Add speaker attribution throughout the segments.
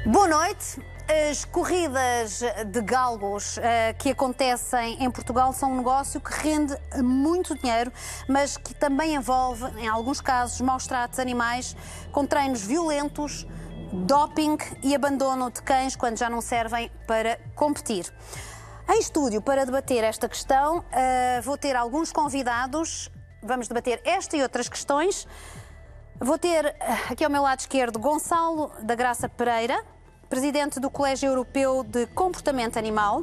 Speaker 1: Boa noite. As corridas de galgos que acontecem em Portugal são um negócio que rende muito dinheiro, mas que também envolve, em alguns casos, maus tratos animais, com treinos violentos, doping e abandono de cães quando já não servem para competir. Em estúdio, para debater esta questão, vou ter alguns convidados. Vamos debater esta e outras questões. Vou ter aqui ao meu lado esquerdo Gonçalo da Graça Pereira, presidente do Colégio Europeu de Comportamento Animal.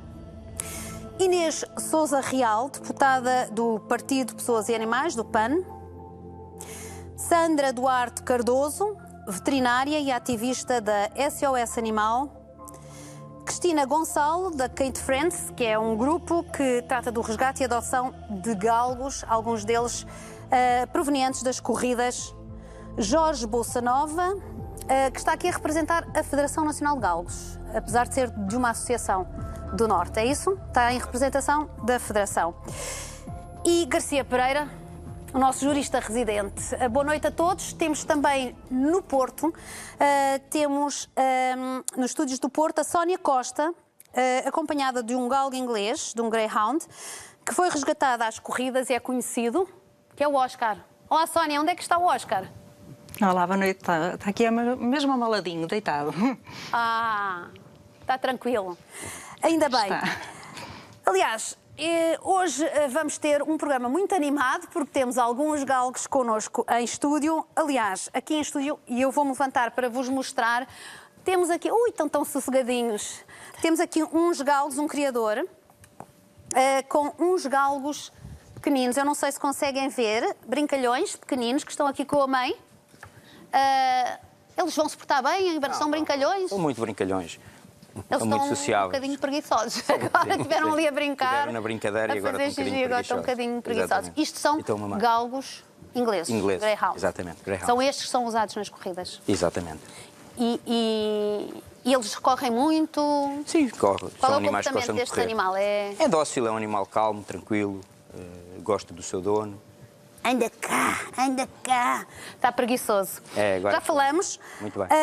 Speaker 1: Inês Sousa Real, deputada do Partido Pessoas e Animais, do PAN. Sandra Duarte Cardoso, veterinária e ativista da SOS Animal. Cristina Gonçalo, da Kate Friends, que é um grupo que trata do resgate e adoção de galgos, alguns deles provenientes das corridas. Jorge Bolsanova, que está aqui a representar a Federação Nacional de Galgos, apesar de ser de uma associação do Norte, é isso? Está em representação da Federação. E Garcia Pereira, o nosso jurista residente. Boa noite a todos. Temos também no Porto, temos nos estúdios do Porto a Sónia Costa, acompanhada de um galgo inglês, de um Greyhound, que foi resgatada às corridas e é conhecido, que é o Oscar. Olá, Sónia, onde é que está o Oscar?
Speaker 2: Olá, boa noite. Está aqui mesmo amaladinho, deitado.
Speaker 1: Ah, está tranquilo. Ainda bem.
Speaker 2: Está.
Speaker 1: Aliás, hoje vamos ter um programa muito animado, porque temos alguns galgos connosco em estúdio. Aliás, aqui em estúdio, e eu vou-me levantar para vos mostrar, temos aqui... Ui, estão tão sossegadinhos. Temos aqui uns galgos, um criador, com uns galgos pequeninos. Eu não sei se conseguem ver, brincalhões pequeninos, que estão aqui com a mãe. Eles vão se portar bem? São brincalhões?
Speaker 3: São muito brincalhões.
Speaker 1: Eles
Speaker 3: são muito
Speaker 1: estão
Speaker 3: sociáveis.
Speaker 1: um bocadinho preguiçosos. Agora estiveram ali a brincar.
Speaker 3: Estiveram na brincadeira e agora estão um bocadinho preguiçosos.
Speaker 1: Exatamente. Isto são galgos ingleses.
Speaker 3: Ingleses,
Speaker 1: Greyhound.
Speaker 3: exatamente. Greyhound.
Speaker 1: São estes que são usados nas corridas.
Speaker 3: Exatamente.
Speaker 1: E eles correm muito?
Speaker 3: Sim, correm.
Speaker 1: Qual
Speaker 3: São
Speaker 1: é o
Speaker 3: animais que
Speaker 1: comportamento
Speaker 3: gostam de
Speaker 1: deste
Speaker 3: correr.
Speaker 1: animal?
Speaker 3: É dócil, é um animal calmo, tranquilo, gosta do seu dono.
Speaker 1: Anda cá, anda cá. Está preguiçoso.
Speaker 3: Agora
Speaker 1: já falamos.
Speaker 3: Muito bem.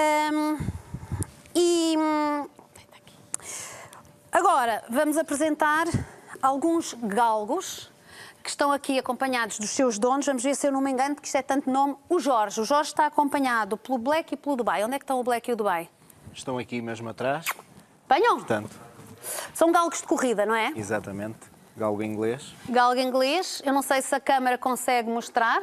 Speaker 1: Agora vamos apresentar alguns galgos que estão aqui acompanhados dos seus donos. Vamos ver se eu não me engano, porque isto é tanto nome. O Jorge está acompanhado pelo Black e pelo Dubai. Onde é que estão o Black e o Dubai?
Speaker 4: Estão aqui mesmo atrás.
Speaker 1: Venham?
Speaker 4: Portanto,
Speaker 1: São galgos de corrida, não é?
Speaker 4: exatamente. Galgo inglês.
Speaker 1: Galgo inglês. Eu não sei se a câmara consegue mostrar.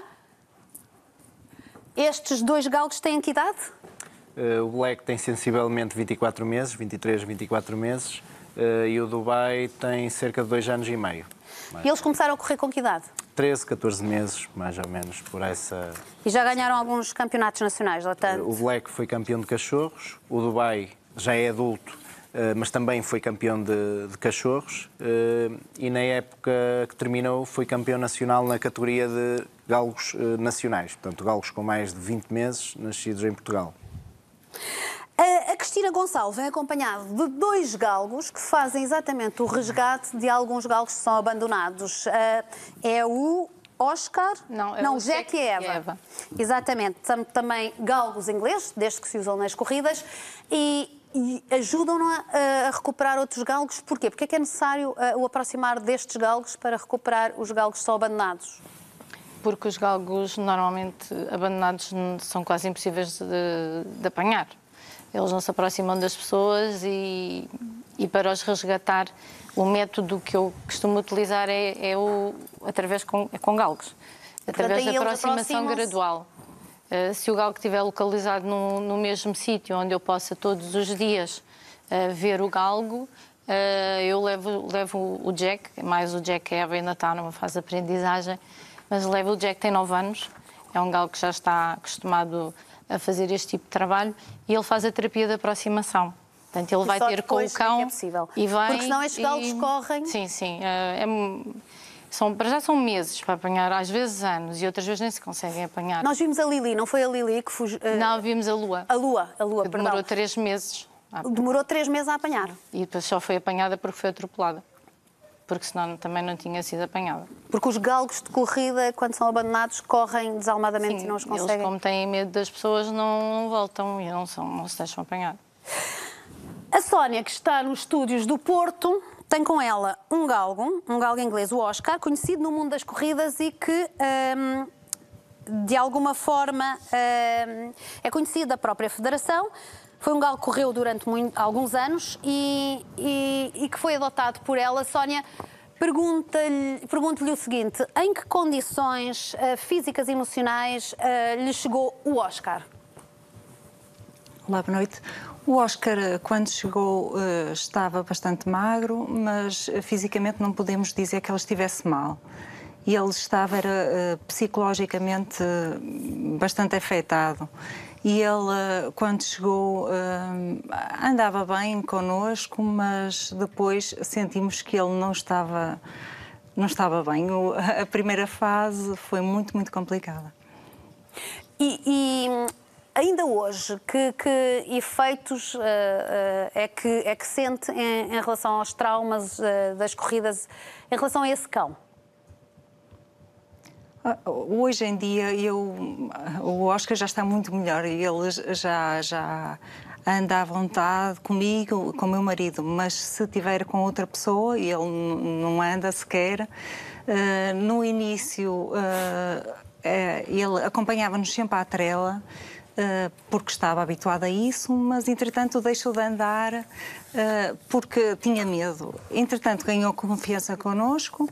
Speaker 1: Estes dois galgos têm que idade?
Speaker 4: O Black tem sensivelmente 24 meses, 23, 24 meses. E o Dubai tem cerca de 2 anos e meio.
Speaker 1: E eles começaram a correr com que idade?
Speaker 4: 13, 14 meses, mais ou menos, por essa...
Speaker 1: E já ganharam alguns campeonatos nacionais, lá tanto?
Speaker 4: O Black foi campeão de cachorros. O Dubai já é adulto, mas também foi campeão de cachorros. E na época que terminou foi campeão nacional na categoria de galgos nacionais. Portanto, galgos com mais de 20 meses nascidos em Portugal.
Speaker 1: A Cristina Gonçalo vem acompanhada de 2 galgos que fazem exatamente o resgate de alguns galgos que são abandonados. É o Oscar?
Speaker 2: Não,
Speaker 1: o Jack e Eva. Exatamente. São também galgos ingleses, desde que se usam nas corridas, e ajudam-no a recuperar outros galgos. Porquê? Porque é que é necessário o aproximar destes galgos para recuperar os galgos que são abandonados?
Speaker 2: Porque os galgos normalmente abandonados são quase impossíveis de apanhar. Eles não se aproximam das pessoas e para os resgatar, o método que eu costumo utilizar através com galgos. Através da aproximação gradual. Se o galgo estiver localizado no mesmo sítio onde eu possa todos os dias ver o galgo, eu levo o Jack, mais o Jack Eva ainda está numa fase de aprendizagem, mas levo o Jack, tem 9 anos, é um galgo que já está acostumado a fazer este tipo de trabalho e ele faz a terapia de aproximação. Portanto, ele vai ter com o cão
Speaker 1: e vai... Porque senão estes galgos correm...
Speaker 2: Sim. Para já são meses para apanhar, às vezes anos, e outras vezes nem se conseguem apanhar.
Speaker 1: Nós vimos a Lili, não foi a Lili que fugiu?
Speaker 2: Não, vimos a Lua.
Speaker 1: A Lua, perdão.
Speaker 2: Demorou 3 meses.
Speaker 1: Demorou 3 meses a apanhar.
Speaker 2: E depois só foi apanhada porque foi atropelada. Porque senão também não tinha sido apanhada.
Speaker 1: Porque os galgos de corrida, quando são abandonados, correm desalmadamente. Sim, e não os conseguem.
Speaker 2: Eles, como têm medo das pessoas, não voltam e não se deixam apanhar.
Speaker 1: Sónia, que está nos estúdios do Porto, tem com ela um galgo inglês, o Oscar, conhecido no mundo das corridas e que, de alguma forma, é conhecido da própria Federação. Foi um galgo que correu durante alguns anos e que foi adotado por ela. Sónia, pergunto-lhe o seguinte: em que condições físicas e emocionais lhe chegou o Oscar?
Speaker 5: Olá, boa noite. O Oscar, quando chegou, estava bastante magro, mas fisicamente não podemos dizer que ele estivesse mal. E ele estava psicologicamente bastante afetado. E ele, quando chegou, andava bem connosco, mas depois sentimos que ele não estava bem. A primeira fase foi muito, muito complicada.
Speaker 1: E ainda hoje, que efeitos é que sente em relação aos traumas das corridas, em relação a esse cão?
Speaker 5: Hoje em dia, o Oscar já está muito melhor e ele já anda à vontade comigo, com o meu marido, mas se estiver com outra pessoa, e ele não anda sequer, no início ele acompanhava-nos sempre à trela, porque estava habituado a isso, mas entretanto deixou de andar porque tinha medo. Entretanto ganhou confiança connosco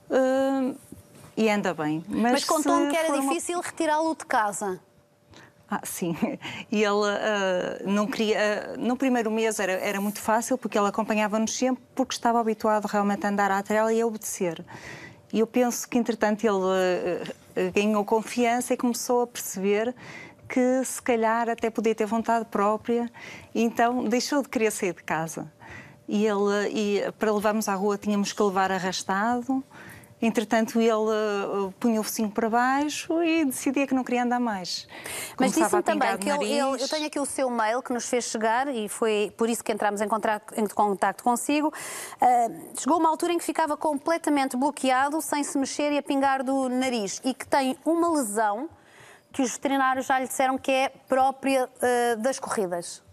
Speaker 5: e anda bem.
Speaker 1: Mas contou-me que era difícil retirá-lo de casa.
Speaker 5: Sim. E ele não queria. No primeiro mês era muito fácil, porque ele acompanhava-nos sempre, porque estava habituado realmente a andar à trela e a obedecer. E eu penso que, entretanto, ele ganhou confiança e começou a perceber que, se calhar, até podia ter vontade própria, e então deixou de querer sair de casa. E para levarmos à rua, tínhamos que levar arrastado. Entretanto, ele punha o focinho para baixo e decidia que não queria andar mais.
Speaker 1: Mas disse-me também que eu tenho aqui o seu mail que nos fez chegar e foi por isso que entramos em contacto consigo. Chegou uma altura em que ficava completamente bloqueado, sem se mexer e a pingar do nariz, e que tem uma lesão que os veterinários já lhe disseram que é própria das corridas.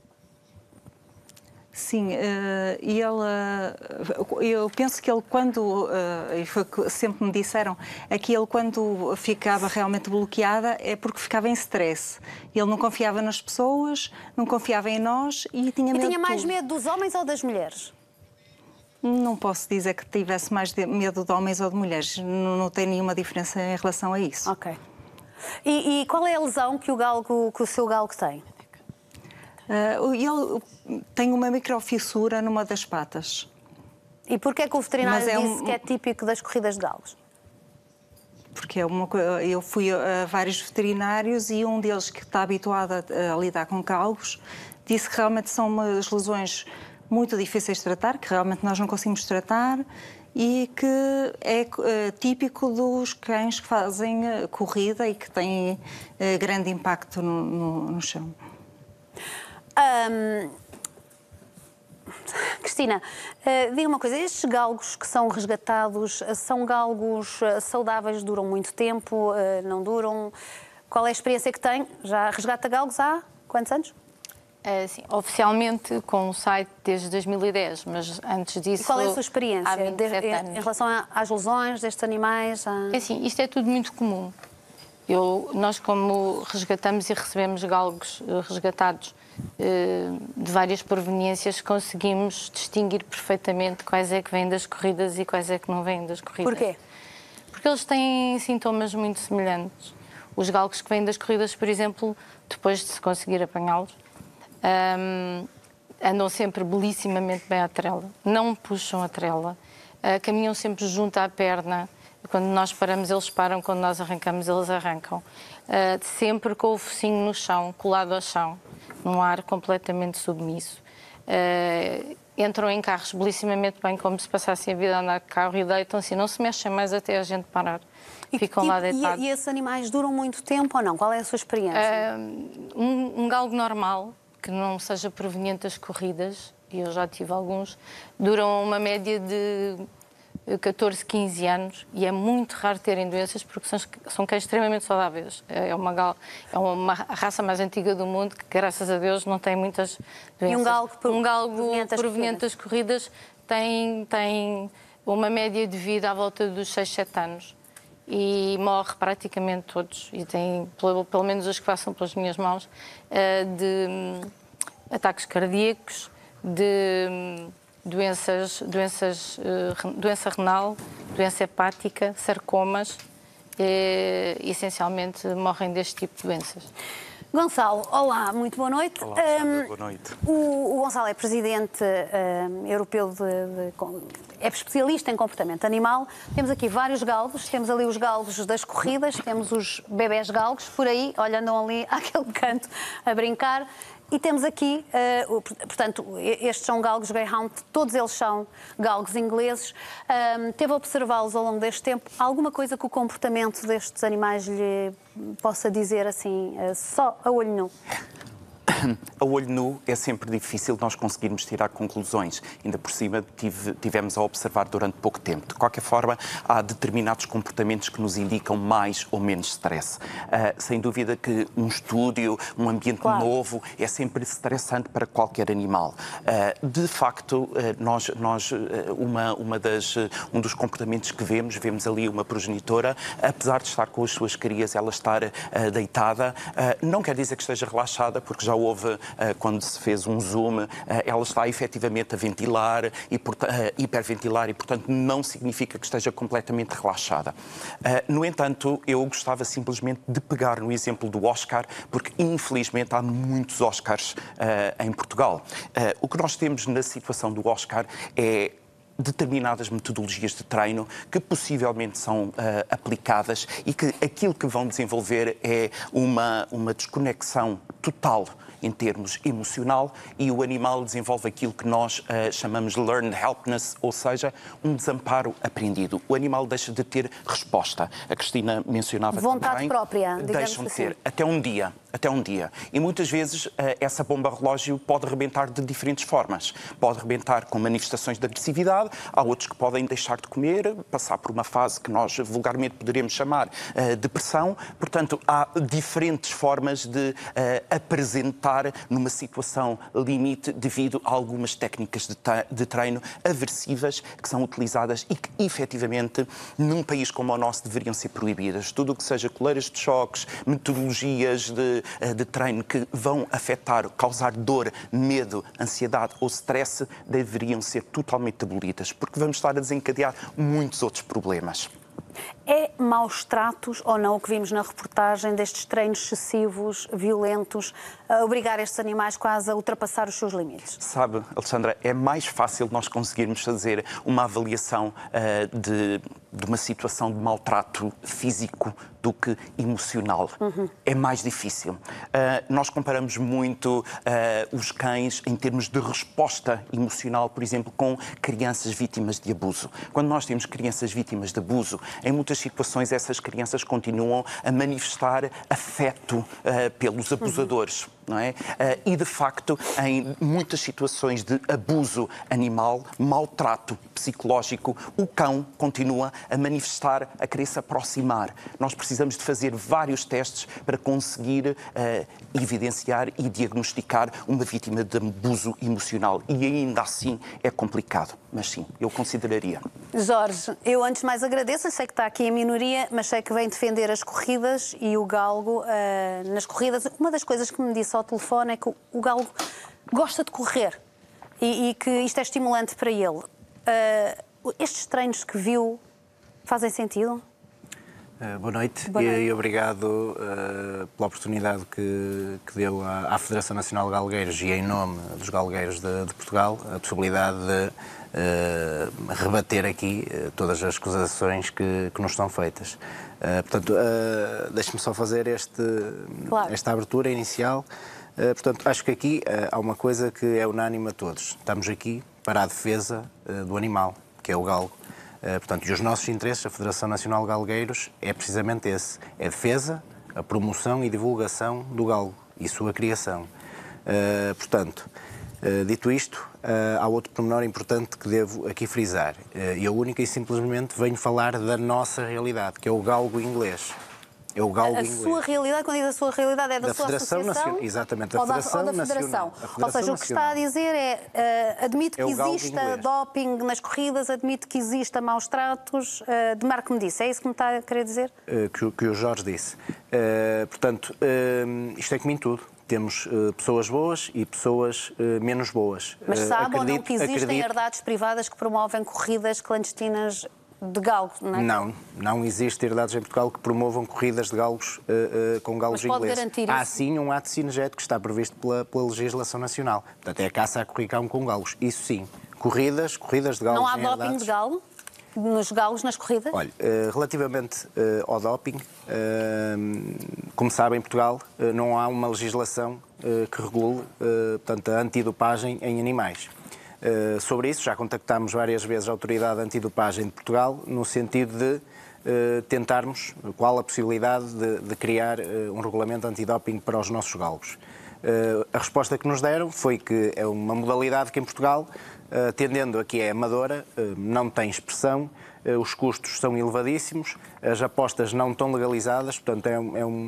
Speaker 5: Sim, e eu penso que ele quando, e foi que sempre me disseram, é que ele quando ficava realmente bloqueada é porque ficava em stress. Ele não confiava nas pessoas, não confiava em nós e tinha medo de tudo.
Speaker 1: E tinha mais medo dos homens ou das mulheres?
Speaker 5: Não posso dizer que tivesse mais medo de homens ou de mulheres, não tem nenhuma diferença em relação a isso.
Speaker 1: Ok. E qual é a lesão que o seu galgo tem?
Speaker 5: Ele tem uma microfissura numa das patas.
Speaker 1: E porquê que o veterinário disse que é típico das corridas de galgos?
Speaker 5: Porque eu fui a vários veterinários e um deles, que está habituado a lidar com galgos, disse que realmente são umas lesões muito difíceis de tratar, que realmente nós não conseguimos tratar e que é típico dos cães que fazem corrida e que têm grande impacto no chão.
Speaker 1: Cristina, diga uma coisa, estes galgos que são resgatados são galgos saudáveis, duram muito tempo, não duram? Qual é a experiência que tem? Já resgata galgos há quantos anos?
Speaker 2: Sim, oficialmente com o site desde 2010, mas antes disso...
Speaker 1: E qual é a sua experiência
Speaker 2: há 27 anos.
Speaker 1: Em relação às lesões destes animais?
Speaker 2: Assim, isto é tudo muito comum. Nós, como resgatamos e recebemos galgos resgatados de várias proveniências, conseguimos distinguir perfeitamente quais é que vêm das corridas e quais é que não vêm das corridas.
Speaker 1: Porquê?
Speaker 2: Porque eles têm sintomas muito semelhantes. Os galgos que vêm das corridas, por exemplo, depois de se conseguir apanhá-los, andam sempre belíssimamente bem à trela, não puxam a trela, caminham sempre junto à perna. Quando nós paramos, eles param, quando nós arrancamos, eles arrancam. Sempre com o focinho no chão, colado ao chão, num ar completamente submisso. Entram em carros belíssimamente bem, como se passassem a vida a andar de carro, e deitam-se, não se mexem mais até a gente parar. Ficam lá deitados.
Speaker 1: E esses animais duram muito tempo ou não? Qual é a sua experiência?
Speaker 2: Um galgo normal, que não seja proveniente das corridas, e eu já tive alguns, duram uma média de 14, 15 anos e é muito raro terem doenças porque são cães extremamente saudáveis. É uma raça mais antiga do mundo que, graças a Deus, não tem muitas doenças.
Speaker 1: E um galgo
Speaker 2: proveniente das corridas tem uma média de vida à volta dos 6, 7 anos e morre praticamente todos, e tem, pelo menos os que passam pelas minhas mãos, de ataques cardíacos, de doença renal, doença hepática, sarcomas, essencialmente morrem deste tipo de doenças.
Speaker 1: Gonçalo, olá, muito boa noite.
Speaker 6: Olá, Sandra, boa noite.
Speaker 1: O Gonçalo é presidente europeu é especialista em comportamento animal. Temos aqui vários galgos, temos ali os galgos das corridas, temos os bebés galgos, por aí, olha, andam ali àquele canto a brincar. E temos aqui, portanto, estes são galgos Greyhound, todos eles são galgos ingleses. Teve a observá-los ao longo deste tempo. Há alguma coisa que o comportamento destes animais lhe possa dizer assim, só a olho nu?
Speaker 6: A olho nu é sempre difícil nós conseguirmos tirar conclusões. Ainda por cima tivemos a observar durante pouco tempo. De qualquer forma, há determinados comportamentos que nos indicam mais ou menos stress. Sem dúvida que um estúdio, um ambiente novo, é sempre estressante para qualquer animal. De facto, um dos comportamentos que vemos ali uma progenitora, apesar de estar com as suas crias, ela estar deitada, não quer dizer que esteja relaxada, porque já houve, quando se fez um zoom, ela está efetivamente a ventilar, hiperventilar, e, portanto, não significa que esteja completamente relaxada. No entanto, eu gostava simplesmente de pegar no exemplo do Oscar, porque, infelizmente, há muitos Oscars em Portugal. O que nós temos na situação do Oscar é determinadas metodologias de treino que possivelmente são aplicadas e que aquilo que vão desenvolver é uma desconexão total em termos emocional, e o animal desenvolve aquilo que nós chamamos de learned helplessness, ou seja, um desamparo aprendido. O animal deixa de ter resposta. A Cristina mencionava
Speaker 1: vontade
Speaker 6: também.
Speaker 1: própria, digamos
Speaker 6: deixam de
Speaker 1: assim.
Speaker 6: ter até um dia. E muitas vezes essa bomba relógio pode rebentar de diferentes formas. Pode rebentar com manifestações de agressividade, há outros que podem deixar de comer, passar por uma fase que nós vulgarmente poderíamos chamar depressão. Portanto, há diferentes formas de apresentar numa situação limite devido a algumas técnicas de treino aversivas que são utilizadas e que, efetivamente, num país como o nosso, deveriam ser proibidas. Tudo o que seja coleiras de choques, metodologias de treino que vão causar dor, medo, ansiedade ou stress, deveriam ser totalmente abolidas, porque vamos estar a desencadear muitos outros problemas.
Speaker 1: É maus tratos ou não o que vimos na reportagem destes treinos excessivos, violentos, a obrigar estes animais quase a ultrapassar os seus limites?
Speaker 6: Sabe, Alexandra, é mais fácil nós conseguirmos fazer uma avaliação de uma situação de maltrato físico do que emocional. É mais difícil. Nós comparamos muito os cães em termos de resposta emocional, por exemplo, com crianças vítimas de abuso. Quando nós temos crianças vítimas de abuso, em muitas situações essas crianças continuam a manifestar afeto pelos abusadores. Não é? E, de facto, em muitas situações de abuso animal, maltrato psicológico, o cão continua a manifestar, a querer se aproximar. Nós precisamos de fazer vários testes para conseguir evidenciar e diagnosticar uma vítima de abuso emocional. E ainda assim é complicado. Mas sim, eu consideraria.
Speaker 1: Jorge, eu antes de mais agradeço, sei que está aqui em minoria, mas sei que vem defender as corridas e o galgo nas corridas. Uma das coisas que me disse ao telefone é que o galgo gosta de correr e que isto é estimulante para ele. Estes treinos que viu fazem sentido?
Speaker 4: Boa noite e obrigado pela oportunidade que deu à Federação Nacional de Galgueiros e em nome dos galgueiros de Portugal a possibilidade de rebater aqui todas as acusações que nos são feitas. Portanto, deixe-me só fazer esta abertura inicial. Portanto, acho que aqui há uma coisa que é unânime a todos. Estamos aqui para a defesa do animal, que é o galgo. Portanto, e os nossos interesses, a Federação Nacional de Galgueiros, é precisamente esse. É a defesa, a promoção e divulgação do galgo e sua criação. Portanto, Dito isto, há outro pormenor importante que devo aqui frisar. Eu única e simplesmente venho falar da nossa realidade, que é o galgo inglês. É o galgo inglês.
Speaker 1: Sua realidade, quando diz a sua realidade, é da sua
Speaker 4: Federação
Speaker 1: associação?
Speaker 4: Nacional, exatamente, da
Speaker 1: ou da
Speaker 4: Federação
Speaker 1: Federação?
Speaker 4: Nacional.
Speaker 1: Ou seja, o que está a dizer é, admite que
Speaker 4: É o galgo
Speaker 1: exista
Speaker 4: inglês.
Speaker 1: doping nas corridas, admite que exista maus tratos, demarque-me disso. É isso que me está a querer dizer?
Speaker 4: Que o Jorge disse. Portanto, isto é como em tudo. Temos pessoas boas e pessoas menos boas.
Speaker 1: Mas sabe ou não que existem herdades privadas que promovem corridas clandestinas de galgo, não é?
Speaker 4: Não existe herdades em Portugal que promovam corridas de galgos com galgos
Speaker 1: Mas pode
Speaker 4: ingleses.
Speaker 1: garantir
Speaker 4: Há
Speaker 1: isso?
Speaker 4: sim um ato cinegético que está previsto pela legislação nacional. Portanto, é a caça a corricão com galgos. Isso sim. Corridas de galgos.
Speaker 1: Não há
Speaker 4: em
Speaker 1: doping
Speaker 4: herdades.
Speaker 1: de galo? Nos galgos, nas corridas?
Speaker 4: Olha, relativamente ao doping, como sabem, em Portugal não há uma legislação que regule portanto, a antidopagem em animais. Sobre isso, já contactámos várias vezes a Autoridade Antidopagem de Portugal, no sentido de tentarmos qual a possibilidade de criar um regulamento antidoping para os nossos galgos. A resposta que nos deram foi que é uma modalidade que em Portugal, atendendo a que é amadora, não tem expressão, os custos são elevadíssimos, as apostas não estão legalizadas, portanto é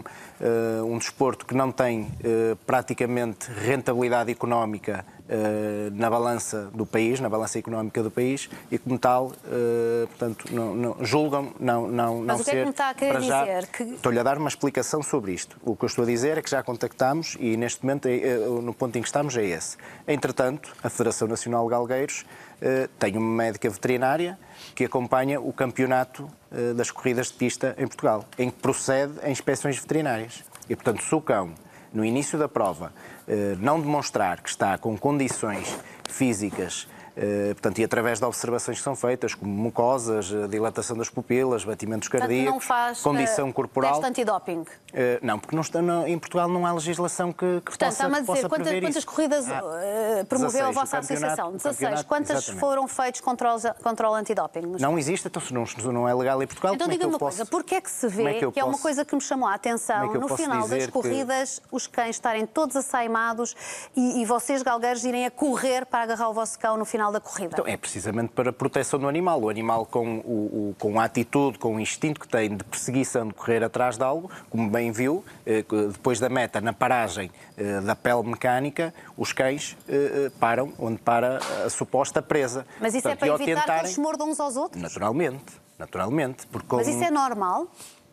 Speaker 4: um desporto que não tem praticamente rentabilidade económica na balança do país, na balança económica do país, e como tal, portanto, julgam não
Speaker 1: Mas o que é que
Speaker 4: ser,
Speaker 1: me está a querer
Speaker 4: para já,
Speaker 1: dizer? Que...
Speaker 4: Estou-lhe a dar uma explicação sobre isto. O que eu estou a dizer é que já contactámos e neste momento, no ponto em que estamos, é esse. Entretanto, a Federação Nacional de Galgueiros tem uma médica veterinária que acompanha o campeonato das corridas de pista em Portugal, em que procede a inspeções veterinárias. E, portanto, se o cão, no início da prova, não demonstrar que está com condições físicas, portanto, e através de observações que são feitas, como mucosas, dilatação das pupilas, batimentos cardíacos,
Speaker 1: não faz,
Speaker 4: condição corporal...
Speaker 1: teste antidoping?
Speaker 4: Não, porque em Portugal não há legislação que
Speaker 1: Portanto, está-me a dizer, quantas corridas promoveu
Speaker 4: 16,
Speaker 1: a vossa associação? 16. Quantas
Speaker 4: exatamente.
Speaker 1: foram feitos controle antidoping?
Speaker 4: Não existe, então se não é legal em Portugal,
Speaker 1: Então
Speaker 4: como é que
Speaker 1: diga-me
Speaker 4: eu
Speaker 1: uma
Speaker 4: posso...
Speaker 1: coisa, porque é que se vê,
Speaker 4: que
Speaker 1: é uma coisa que me chamou a atenção,
Speaker 4: Como é que eu
Speaker 1: no
Speaker 4: posso
Speaker 1: final das
Speaker 4: dizer que-
Speaker 1: corridas, os cães estarem todos açaimados e vocês, galgueiros, irem a correr para agarrar o vosso cão no final da corrida?
Speaker 4: Então, é precisamente para a proteção do animal. O animal com a atitude, com o instinto que tem de perseguição, de correr atrás de algo, como bem viu, depois da meta, na paragem da pele mecânica, os cães param onde para a suposta presa.
Speaker 1: Mas isso
Speaker 4: Portanto,
Speaker 1: é
Speaker 4: e ao
Speaker 1: para evitar que
Speaker 4: tentarem-
Speaker 1: eles se mordam uns aos outros?
Speaker 4: Naturalmente. Porque
Speaker 1: Mas isso é normal?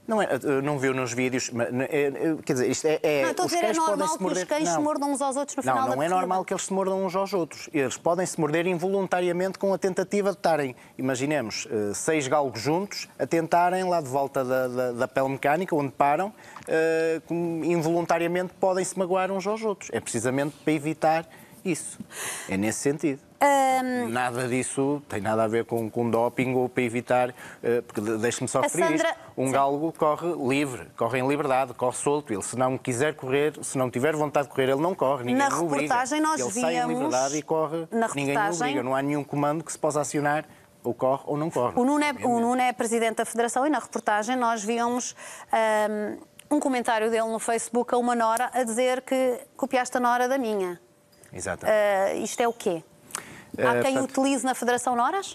Speaker 4: Não viu nos vídeos, mas, quer dizer, isto é...
Speaker 1: Não, estou a
Speaker 4: os
Speaker 1: dizer, é
Speaker 4: cães
Speaker 1: normal
Speaker 4: podem-se
Speaker 1: que os
Speaker 4: morder-
Speaker 1: cães se
Speaker 4: Não.
Speaker 1: mordam uns aos outros no final da
Speaker 4: Não
Speaker 1: corrida?
Speaker 4: é normal que eles se mordam uns aos outros. Eles podem se morder involuntariamente com a tentativa de estarem, imaginemos, 6 galgos juntos a tentarem lá de volta da pele mecânica, onde param, involuntariamente podem se magoar uns aos outros. É precisamente para evitar isso. É nesse sentido. Nada disso tem nada a ver com doping ou para evitar, porque deixe-me só referir
Speaker 1: Sandra...
Speaker 4: isto. Um galgo corre livre, corre em liberdade, corre solto. Ele, se não quiser correr, se não tiver vontade de correr, ele não corre. Ninguém
Speaker 1: Na
Speaker 4: o obriga.
Speaker 1: reportagem nós
Speaker 4: Ele sai em
Speaker 1: víamos-
Speaker 4: liberdade e corre.
Speaker 1: Na
Speaker 4: Ninguém o
Speaker 1: reportagem-
Speaker 4: obriga. Não há nenhum comando que se possa acionar ou corre ou não corre.
Speaker 1: O Nuno é presidente da Federação e na reportagem nós víamos um comentário dele no Facebook a uma nora a dizer que copiaste a nora da minha.
Speaker 4: Exato.
Speaker 1: Isto é o quê? Há quem utilize na Federação Noras?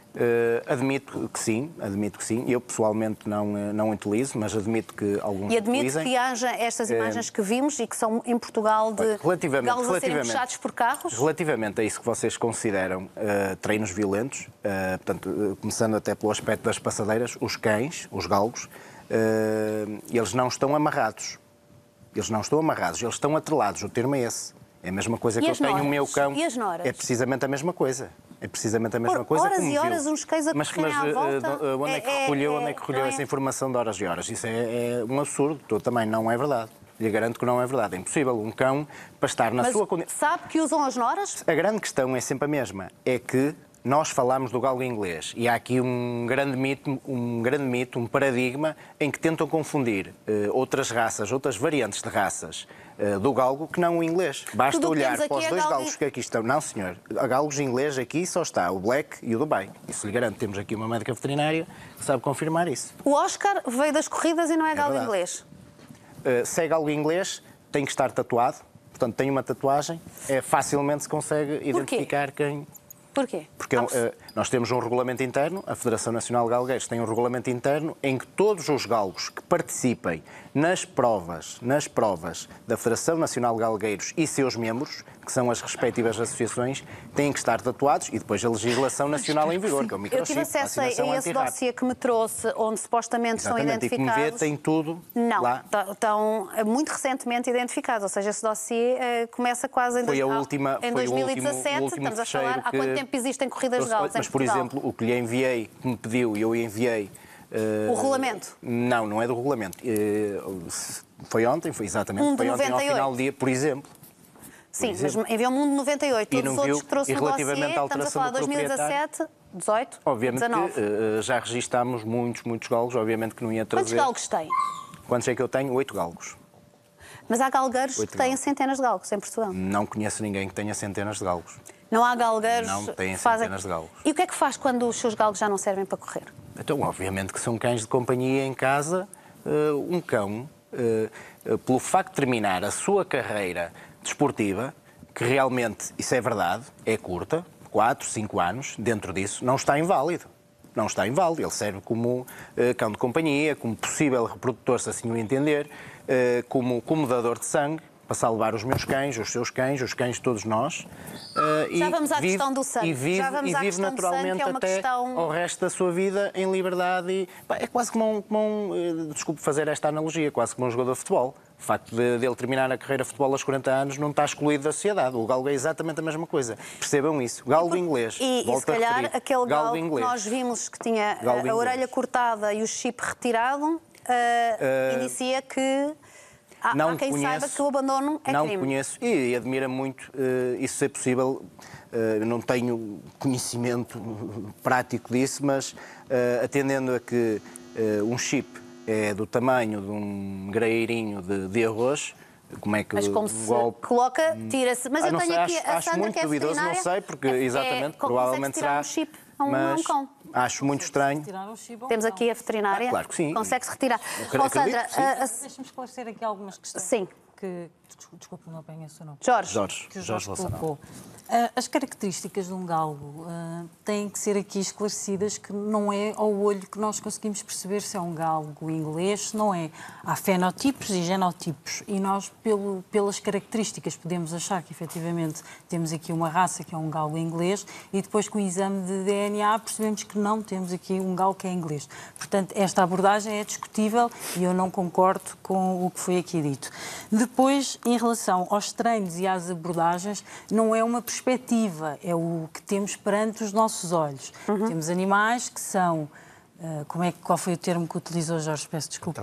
Speaker 4: Admito que sim. Eu pessoalmente não utilizo, mas admito que alguns
Speaker 1: E admito
Speaker 4: utilizem.
Speaker 1: que haja estas imagens que vimos e que são em Portugal de galos a serem puxados por carros?
Speaker 4: Relativamente a isso que vocês consideram treinos violentos, portanto, começando até pelo aspecto das passadeiras, os cães, os galgos, eles não estão amarrados. Eles estão atrelados. O termo é esse. É a mesma coisa que eu tenho o meu cão.
Speaker 1: E as noras?
Speaker 4: É precisamente a mesma coisa.
Speaker 1: Por horas e horas uns cães a correrem à volta?
Speaker 4: Onde é que recolheu essa informação de horas e horas? Isso é um absurdo. Também não é verdade. Lhe garanto que não é verdade. É impossível um cão, para estar na sua condição...
Speaker 1: Sabe que usam as noras?
Speaker 4: A grande questão é sempre a mesma. É que nós falamos do galgo inglês e há aqui um grande mito, um paradigma em que tentam confundir outras raças, outras variantes de raças do galgo que não o inglês. Basta
Speaker 1: Tudo o que
Speaker 4: olhar
Speaker 1: temos
Speaker 4: para os
Speaker 1: aqui é
Speaker 4: dois
Speaker 1: galgo...
Speaker 4: galgos que aqui estão. Não, senhor. A galgos inglês aqui só está o Black e o Dubai. Isso lhe garanto. Temos aqui uma médica veterinária que sabe confirmar isso.
Speaker 1: O Oscar veio das corridas e não é galgo
Speaker 4: verdade.
Speaker 1: inglês.
Speaker 4: Se é galgo inglês, tem que estar tatuado, Portanto, tem uma tatuagem, facilmente se consegue identificar quem...
Speaker 1: Porquê?
Speaker 4: Porque nós temos um regulamento interno, a Federação Nacional de Galgueiros tem um regulamento interno em que todos os galgos que participem nas provas da Federação Nacional de Galgueiros e seus membros, que são as respectivas associações, têm que estar tatuados e depois a legislação nacional em vigor, que é o microchip,
Speaker 1: eu tive acesso a esse
Speaker 4: antirrábica.
Speaker 1: dossiê que me trouxe, onde supostamente estão identificados...
Speaker 4: E como vê, tem tudo lá.
Speaker 1: Não, estão muito recentemente identificados, ou seja, esse dossiê começa quase em 2017, estamos a falar há quanto tempo existem corridas de galgos em
Speaker 4: Mas, por
Speaker 1: Portugal?
Speaker 4: exemplo, o que lhe enviei, que me pediu e eu enviei...
Speaker 1: O regulamento?
Speaker 4: Não é do regulamento. Foi ontem, foi exatamente. Foi ontem ao final do dia, por exemplo.
Speaker 1: Sim, mas enviou-me um de 98. Todos os outros que trouxe no dossiê, estamos a falar de 2017, 18,
Speaker 4: obviamente
Speaker 1: 19.
Speaker 4: Que já registámos muitos galgos, obviamente que não ia trazer...
Speaker 1: Quantos galgos tem?
Speaker 4: Quantos é que eu tenho? 8 galgos.
Speaker 1: Mas há galgueiros que têm centenas de galgos em Portugal.
Speaker 4: Não conheço ninguém que tenha centenas de galgos.
Speaker 1: Não há galgueiros
Speaker 4: Não têm
Speaker 1: que fazem...
Speaker 4: centenas de galgos.
Speaker 1: E o que é que faz quando os seus galgos já não servem para correr?
Speaker 4: Então, obviamente que são cães de companhia em casa. Um cão, pelo facto de terminar a sua carreira desportiva, que realmente, isso é verdade, é curta, 4, 5 anos, dentro disso, não está inválido. Não está inválido. Ele serve como cão de companhia, como possível reprodutor, se assim o entender, como dador de sangue, para salvar os meus cães, os seus cães, os cães de todos nós.
Speaker 1: Já vamos à questão do sangue.
Speaker 4: E vive naturalmente até ao resto da sua vida em liberdade. E, é quase como desculpe fazer esta analogia, quase como um jogador de futebol. O facto de ele terminar a carreira de futebol aos 40 anos não está excluído da sociedade. O galgo é exatamente a mesma coisa. Percebam isso. Galgo inglês.
Speaker 1: E se calhar aquele galgo que nós vimos que tinha a orelha cortada e o chip retirado, indicia que... Há quem saiba que o abandono é crime.
Speaker 4: Não conheço e admira muito isso ser possível. Eu não tenho conhecimento prático disso, mas atendendo a que um chip é do tamanho de um graeirinho de arroz, como é que
Speaker 1: mas como se coloca, tira-se. Mas eu tenho aqui a Sandra, que é
Speaker 4: duvidoso, não sei, porque exatamente, provavelmente será...
Speaker 1: um chip a um cão.
Speaker 4: Acho muito estranho.
Speaker 1: Temos aqui a veterinária.
Speaker 4: Claro que sim.
Speaker 1: Consegue-se retirar.
Speaker 4: Sandra,
Speaker 7: deixa-me esclarecer aqui algumas questões.
Speaker 1: Sim.
Speaker 7: Desculpe, não apanhei o seu nome.
Speaker 1: Jorge.
Speaker 7: Que o Jorge colocou. As características de um galgo têm que ser aqui esclarecidas, que não é ao olho que nós conseguimos perceber se é um galgo inglês, se não é. Há fenotipos e genotipos e nós, pelas características, podemos achar que efetivamente temos aqui uma raça que é um galgo inglês e depois com o exame de DNA percebemos que não temos aqui um galgo que é inglês. Portanto, esta abordagem é discutível e eu não concordo com o que foi aqui dito. Depois, em relação aos treinos e às abordagens, não é uma perspectiva, é o que temos perante os nossos olhos. Temos animais que são, qual foi o termo que utilizou, Jorge? Peço desculpa.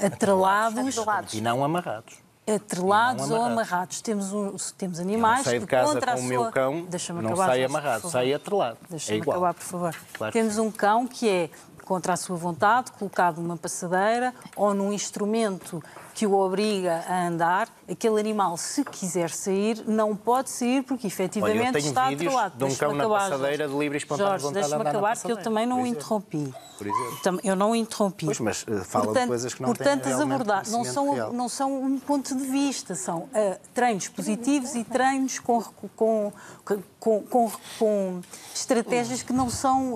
Speaker 7: Atrelados.
Speaker 4: E não amarrados.
Speaker 7: Atrelados ou amarrados. Temos animais
Speaker 4: que contra o meu cão não sai amarrado, sai atrelado.
Speaker 7: Deixa-me acabar, por favor. Claro. Temos um cão que é contra a sua vontade, colocado numa passadeira ou num instrumento que o obriga a andar. Aquele animal, se quiser sair, não pode sair porque efetivamente está atrelado.
Speaker 4: De um cão na passadeira de livre e espontânea vontade de andar na passadeira.
Speaker 7: Deixa-me acabar, que eu também não o interrompi. Eu não o interrompi.
Speaker 4: Pois, mas fala de coisas que não têm realmente
Speaker 7: as abordagens não são um ponto de vista, são treinos positivos e treinos com estratégias que não são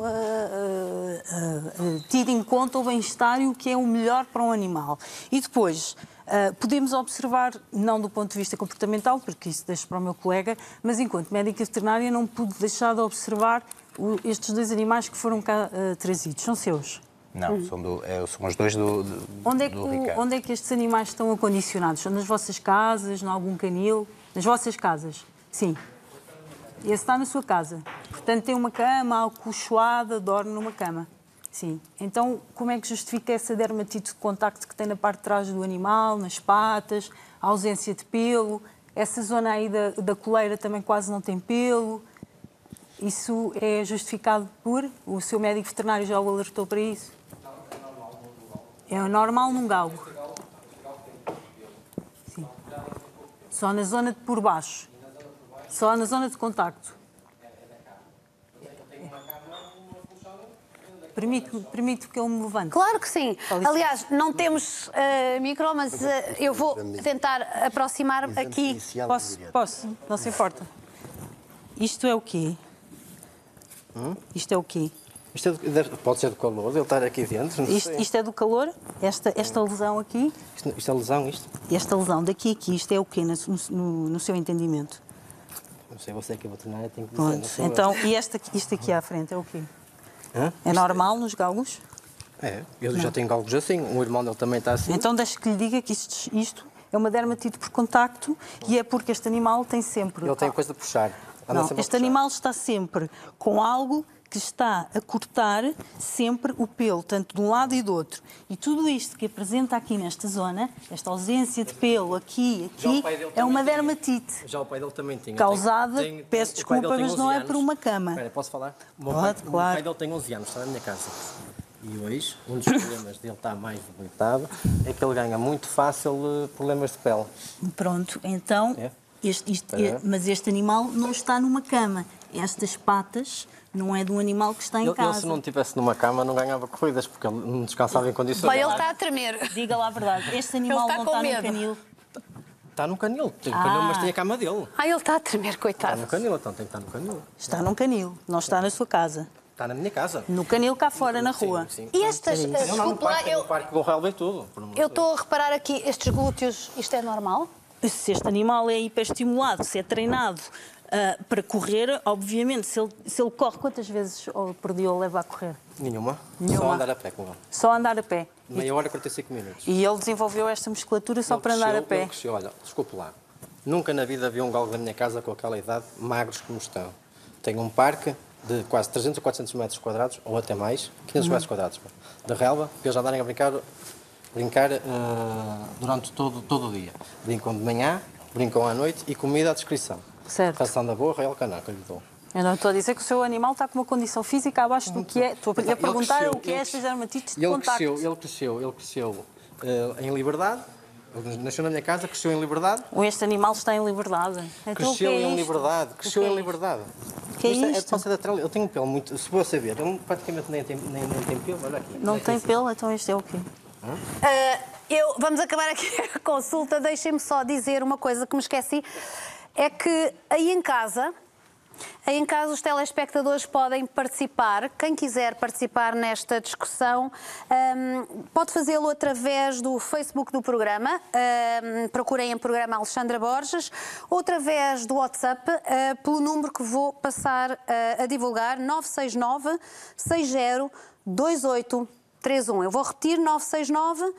Speaker 7: tido em conta o bem-estar e o que é o melhor para um animal. E depois, podemos observar, não do ponto de vista comportamental, porque isso deixo para o meu colega, mas enquanto médica veterinária não pude deixar de observar estes dois animais que foram cá trazidos. São seus?
Speaker 4: Não, são os dois do Ricardo.
Speaker 7: Onde é que estes animais estão acondicionados? São nas vossas casas, em algum canil? Nas vossas casas? Sim. Esse está na sua casa. Portanto, tem uma cama acolchoada, dorme numa cama. Sim. Então, como é que justifica essa dermatite de contacto que tem na parte de trás do animal, nas patas, a ausência de pelo? Essa zona aí da coleira também quase não tem pelo. Isso é justificado por... O seu médico veterinário já o alertou para isso? É normal num galgo. Sim. Só na zona de por baixo. Só na zona de contacto. Permite que eu me levante.
Speaker 1: Claro que sim.
Speaker 7: Com licença.
Speaker 1: Aliás, não temos micro, mas eu vou tentar aproximar aqui.
Speaker 7: Posso? Não se importa. Isto é o quê? Isto é o quê?
Speaker 8: Isto pode ser do calor, ele estar aqui dentro.
Speaker 7: Isto é do calor? Esta lesão aqui?
Speaker 8: Isto é lesão, isto?
Speaker 7: Esta lesão daqui a aqui, isto é o quê no seu entendimento?
Speaker 8: Não sei, você que é veterinário tem que dizer.
Speaker 7: Pronto. Então, e isto aqui à frente é o quê? É normal nos galgos?
Speaker 8: É, eu já tenho galgos assim, o irmão dele também está assim.
Speaker 7: Então deixe que lhe diga que isto é uma dermatite por contacto e é porque este animal tem sempre...
Speaker 8: Ele tem coisa a puxar.
Speaker 7: Não, este animal está sempre com algo que está a cortar sempre o pelo, tanto de um lado e do outro. E tudo isto que apresenta aqui nesta zona, esta ausência de pelo aqui, é uma dermatite.
Speaker 8: Já o pai dele também tinha.
Speaker 7: Causada, peço desculpa, mas não é por uma cama.
Speaker 8: Espera, posso falar?
Speaker 7: Pode,
Speaker 8: O
Speaker 7: claro.
Speaker 8: pai dele tem 11 anos, está na minha casa. E hoje, um dos problemas dele está mais debilitado é que ele ganha muito fácil problemas de pele.
Speaker 7: Pronto, então, mas este animal não está numa cama. Estas patas não é de um animal que está em casa.
Speaker 8: Ele, se não estivesse numa cama, não ganhava corridas, porque ele não descansava em condições.
Speaker 1: Bem, ele está a tremer.
Speaker 7: Diga lá a verdade, este animal
Speaker 1: Ele está
Speaker 7: não
Speaker 1: com
Speaker 7: está
Speaker 1: medo.
Speaker 7: no canil.
Speaker 8: Está no canil, tem canil, mas tem a cama dele.
Speaker 1: Ele está a tremer,
Speaker 8: Está
Speaker 1: coitado.
Speaker 8: no canil, então tem que estar no canil.
Speaker 7: Está num canil, não está na sua casa.
Speaker 8: Está na minha casa.
Speaker 7: No canil cá fora, na rua.
Speaker 8: Sim.
Speaker 1: E estas...
Speaker 8: Eu lá no
Speaker 1: desculpe lá,
Speaker 8: parque, tenho um parque do relva e tudo.
Speaker 1: eu estou a reparar aqui, estes glúteos, isto é normal?
Speaker 7: Se este animal é hiperestimulado, se é treinado para correr, obviamente, se ele corre, quantas vezes por dia ele leva a correr?
Speaker 8: Nenhuma.
Speaker 7: Nenhuma.
Speaker 8: Só andar a pé com ele.
Speaker 7: Só andar a pé.
Speaker 8: Meia hora, 45 minutos.
Speaker 7: E ele desenvolveu esta musculatura só para andar a pé.
Speaker 8: Ele cresceu, olha, desculpe lá. Nunca na vida vi um galgo da minha casa com aquela idade, magros como estão. Tenho um parque de quase 300 ou 400 metros quadrados, ou até mais, 500 metros quadrados, de relva, para eles andarem a brincar durante todo o dia. Brincam de manhã, brincam à noite e comida à descrição.
Speaker 7: Certo.
Speaker 8: Ração da boa, real caná, que eu lhe dou.
Speaker 7: Eu não estou a dizer que o seu animal está com uma condição física abaixo do que é. Estou a perguntar o que é estas dermatites de contacto.
Speaker 8: Ele cresceu em liberdade, ele nasceu na minha casa, cresceu em liberdade.
Speaker 7: Este animal está em liberdade. Então,
Speaker 8: Cresceu
Speaker 7: o que é
Speaker 8: em
Speaker 7: isto?
Speaker 8: liberdade, cresceu em liberdade.
Speaker 7: O que é isto?
Speaker 8: Pode ser da trela. Eu tenho um pelo muito. Se você ver, ele praticamente nem tem pelo. Olha aqui.
Speaker 7: Não tem pelo, então isto é o quê?
Speaker 1: Vamos acabar aqui a consulta. Deixem-me só dizer uma coisa que me esqueci. É que aí em casa os telespectadores podem participar. Quem quiser participar nesta discussão pode fazê-lo através do Facebook do programa. Procurem em programa Alexandra Borges, ou através do WhatsApp, pelo número que vou passar a divulgar, 969 60 2831. Eu vou repetir, 969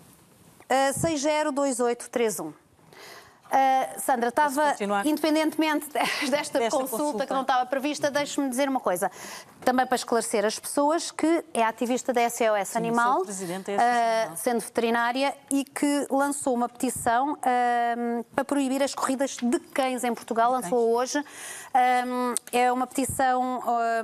Speaker 1: 60 2831. Sandra, estava, independentemente desta consulta que não estava prevista, deixe-me dizer uma coisa. Também para esclarecer as pessoas que é ativista da SOS Animal, sendo veterinária, e que lançou uma petição para proibir as corridas de cães em Portugal. Lançou hoje. É uma petição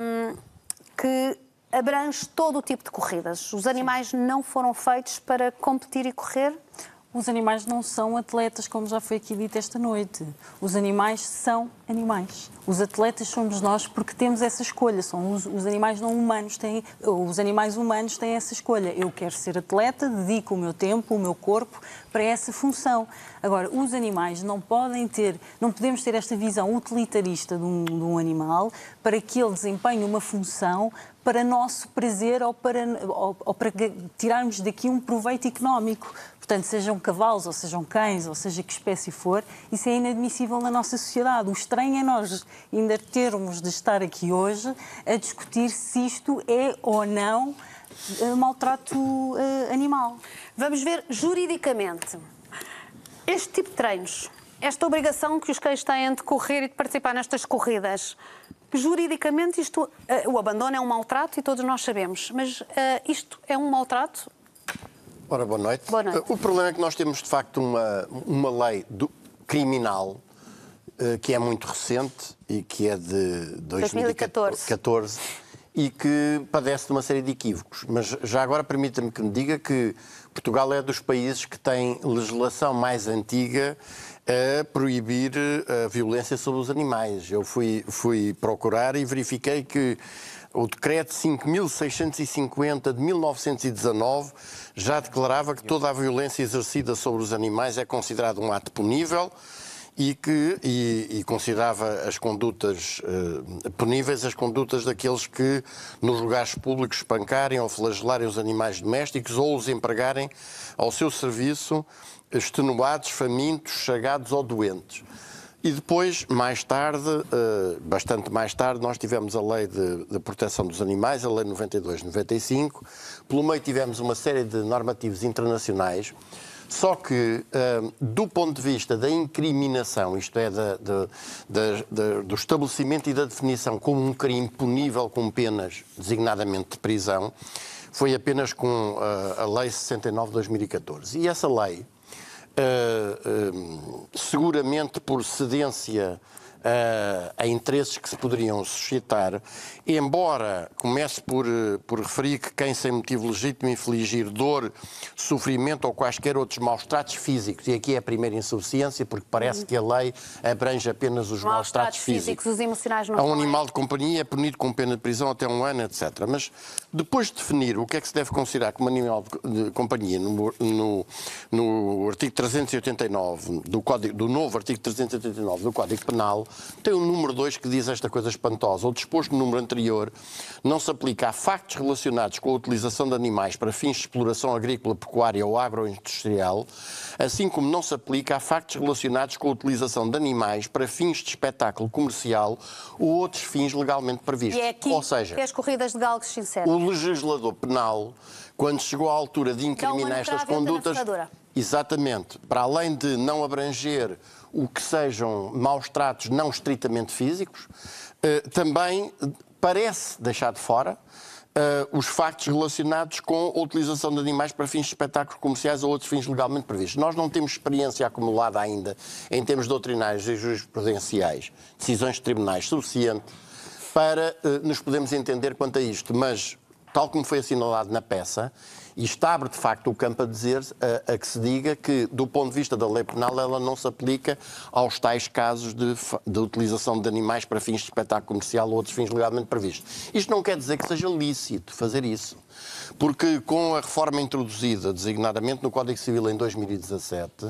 Speaker 1: que abrange todo o tipo de corridas. Os animais não foram feitos para competir e correr?
Speaker 7: Os animais não são atletas, como já foi aqui dito esta noite. Os animais são animais. Os atletas somos nós porque temos essa escolha. São os animais não humanos têm, os animais humanos têm essa escolha. Eu quero ser atleta, dedico o meu tempo, o meu corpo para essa função. Agora, os animais não podemos ter esta visão utilitarista de um animal para que ele desempenhe uma função para nosso prazer ou para tirarmos daqui um proveito económico. Portanto, sejam cavalos, ou sejam cães, ou seja que espécie for, isso é inadmissível na nossa sociedade. O estranho é nós ainda termos de estar aqui hoje a discutir se isto é ou não maltrato animal.
Speaker 1: Vamos ver juridicamente. Este tipo de treinos, esta obrigação que os cães têm de correr e de participar nestas corridas, juridicamente o abandono é um maltrato e todos nós sabemos, mas isto é um maltrato?
Speaker 9: Ora, boa noite.
Speaker 1: Boa noite.
Speaker 9: O problema é que nós temos, de facto, uma lei criminal que é muito recente e que é de 2014 e que padece de uma série de equívocos. Mas já agora permita-me que me diga que Portugal é dos países que tem legislação mais antiga a proibir a violência sobre os animais. Eu fui procurar e verifiquei que o decreto 5.650 de 1919 já declarava que toda a violência exercida sobre os animais é considerada um ato punível e considerava as condutas puníveis as condutas daqueles que nos lugares públicos espancarem ou flagelarem os animais domésticos ou os empregarem ao seu serviço extenuados, famintos, chagados ou doentes. E depois, mais tarde, bastante mais tarde, nós tivemos a Lei de Proteção dos Animais, a Lei 92/95. Pelo meio tivemos uma série de normativos internacionais. Só que, do ponto de vista da incriminação, isto é, do estabelecimento e da definição como um crime punível com penas designadamente de prisão, foi apenas com a Lei 69 de 2014. E essa lei, seguramente por cedência a interesses que se poderiam suscitar, embora comece por referir que quem sem motivo legítimo infligir dor, sofrimento ou quaisquer outros maus-tratos físicos, e aqui é a primeira insuficiência, porque parece que a lei abrange apenas os maus-tratos físicos.
Speaker 1: Os emocionais não.
Speaker 9: A um animal de companhia é punido com pena de prisão até 1 ano, etc. Mas depois de definir o que é que se deve considerar como animal de companhia no artigo 389 do novo artigo 389 do Código Penal, tem o número 2 que diz esta coisa espantosa. O disposto no número anterior não se aplica a factos relacionados com a utilização de animais para fins de exploração agrícola, pecuária ou agroindustrial, assim como não se aplica a factos relacionados com a utilização de animais para fins de espetáculo comercial ou outros fins legalmente previstos.
Speaker 1: E é aqui
Speaker 9: ou seja,
Speaker 1: que as corridas de galgos se inserem.
Speaker 9: O legislador penal, quando chegou à altura de incriminar estas condutas, exatamente, para além de não abranger o que sejam maus-tratos não estritamente físicos, também parece deixar de fora os factos relacionados com a utilização de animais para fins de espetáculos comerciais ou outros fins legalmente previstos. Nós não temos experiência acumulada ainda em termos doutrinários e jurisprudenciais, decisões de tribunais suficiente para nos podermos entender quanto a isto, mas, tal como foi assinalado na peça, isto abre de facto o campo a dizer, a que se diga que, do ponto de vista da lei penal, ela não se aplica aos tais casos de utilização de animais para fins de espetáculo comercial ou outros fins legalmente previstos. Isto não quer dizer que seja lícito fazer isso, porque com a reforma introduzida, designadamente no Código Civil em 2017,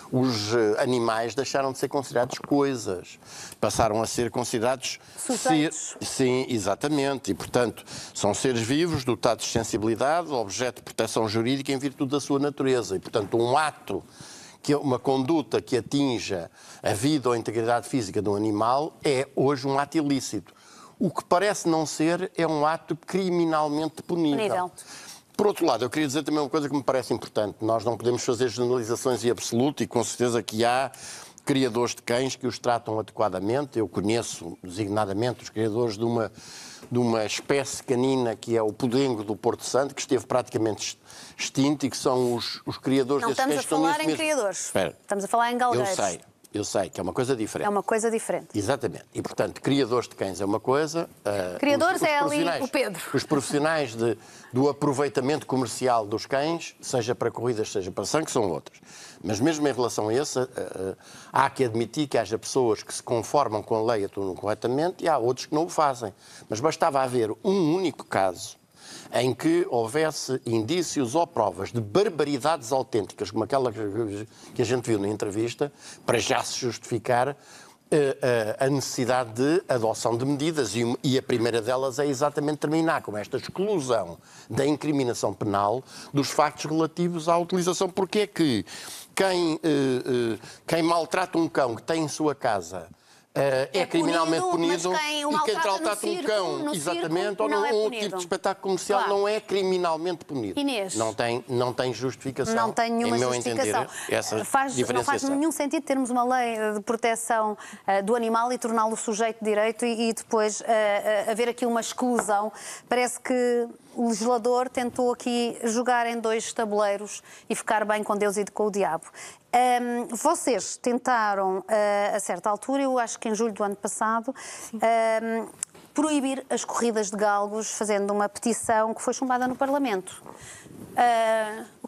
Speaker 9: os animais deixaram de ser considerados coisas, passaram a ser considerados
Speaker 1: sujeitos.
Speaker 9: Sim, exatamente. E, portanto, são seres vivos, dotados de sensibilidade, objeto de proteção jurídica em virtude da sua natureza. E, portanto, um ato, uma conduta que atinja a vida ou a integridade física de um animal é hoje um ato ilícito. O que parece não ser é um ato criminalmente punível. Por outro lado, eu queria dizer também uma coisa que me parece importante. Nós não podemos fazer generalizações em absoluto e com certeza que há criadores de cães que os tratam adequadamente. Eu conheço, designadamente, os criadores de uma espécie canina que é o podengo do Porto Santo, que esteve praticamente extinto e que são os criadores desses cães.
Speaker 1: Não estamos a falar em criadores.
Speaker 9: Espera.
Speaker 1: Estamos a falar em galgueiros.
Speaker 9: Eu sei que é uma coisa diferente.
Speaker 1: É uma coisa diferente.
Speaker 9: Exatamente. E, portanto, criadores de cães é uma coisa...
Speaker 1: Criadores é ali o Pedro.
Speaker 9: Os profissionais do aproveitamento comercial dos cães, seja para corridas, seja para sangue, são outros. Mas mesmo em relação a esse, há que admitir que haja pessoas que se conformam com a lei e atuam corretamente e há outros que não o fazem. Mas bastava haver um único caso em que houvesse indícios ou provas de barbaridades autênticas, como aquela que a gente viu na entrevista, para já se justificar a necessidade de adoção de medidas. E a primeira delas é exatamente terminar com esta exclusão da incriminação penal dos factos relativos à utilização. Porque é que quem maltrata um cão que tem em sua casa é criminalmente punido, e quem maltrata um cão, exatamente, ou num tipo de espetáculo comercial, não é criminalmente punido.
Speaker 1: Inês,
Speaker 9: não tem justificação.
Speaker 1: Não tem nenhuma justificação.
Speaker 9: Não
Speaker 1: faz nenhum sentido termos uma lei de proteção do animal e torná-lo sujeito de direito e depois haver aqui uma exclusão. Parece que o legislador tentou aqui jogar em dois tabuleiros e ficar bem com Deus e com o diabo. Vocês tentaram, a certa altura, eu acho que em julho do ano passado, proibir as corridas de galgos, fazendo uma petição que foi chumbada no Parlamento. O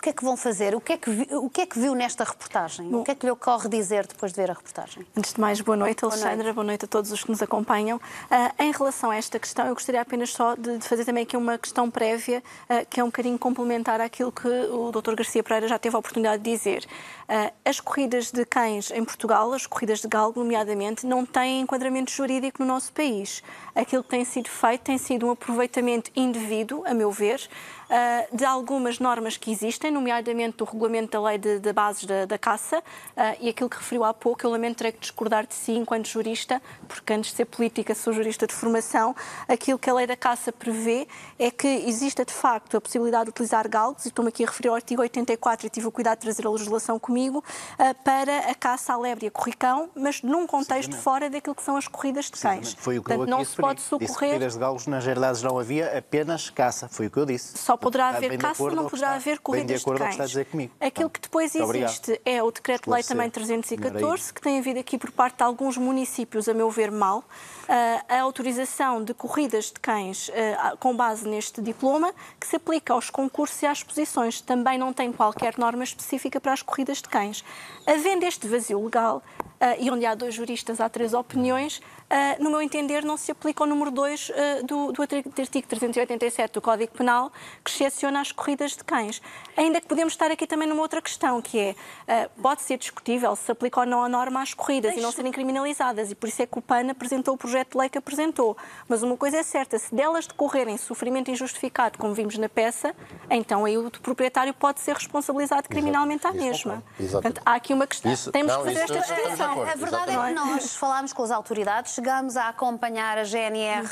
Speaker 1: que é que vão fazer? O que é que viu nesta reportagem? O que é que lhe ocorre dizer depois de ver a reportagem?
Speaker 10: Antes de mais, boa noite, Alexandra, boa noite a todos os que nos acompanham. Em relação a esta questão, eu gostaria apenas só de fazer também aqui uma questão prévia, que é um bocadinho complementar àquilo que o Dr. Garcia Pereira já teve a oportunidade de dizer. As corridas de cães em Portugal, as corridas de galgo, nomeadamente, não têm enquadramento jurídico no nosso país. Aquilo que tem sido feito tem sido um aproveitamento indevido, a meu ver, de algumas normas que existem, nomeadamente do regulamento da lei de bases da caça, e aquilo que referiu há pouco, eu lamento ter que discordar de si enquanto jurista, porque antes de ser política sou jurista de formação. Aquilo que a lei da caça prevê é que exista de facto a possibilidade de utilizar galgos, e estou-me aqui a referir ao artigo 84 e tive o cuidado de trazer a legislação comigo, para a caça à lebre e a corricão, mas num contexto fora daquilo que são as corridas de cães.
Speaker 4: Foi o que eu aqui
Speaker 10: não se pode
Speaker 4: disse
Speaker 10: socorrer.
Speaker 4: Corridas de galgos nas herdades não havia, apenas caça, foi o que eu disse.
Speaker 10: Só poderá haver caça, não poderá haver corridas de cães.
Speaker 4: Está a dizer comigo.
Speaker 10: Aquilo que depois existe é o Decreto-Lei também 314, que tem havido aqui por parte de alguns municípios, a meu ver, mal, a autorização de corridas de cães com base neste diploma, que se aplica aos concursos e às exposições. Também não tem qualquer norma específica para as corridas de cães. Havendo este vazio legal, e onde há 2 juristas, há 3 opiniões, no meu entender, não se aplica o número 2 do artigo 387 do Código Penal, que excepciona as corridas de cães. Ainda que podemos estar aqui também numa outra questão, que é, pode ser discutível se aplica ou não a norma às corridas e não serem criminalizadas, e por isso é que o PAN apresentou o projeto de lei que apresentou. Mas uma coisa é certa, se delas decorrerem sofrimento injustificado, como vimos na peça, então aí o proprietário pode ser responsabilizado criminalmente à mesma. Portanto, há aqui uma questão. Temos que fazer esta distinção.
Speaker 1: A verdade é que nós falámos com as autoridades, chegámos a acompanhar a GNR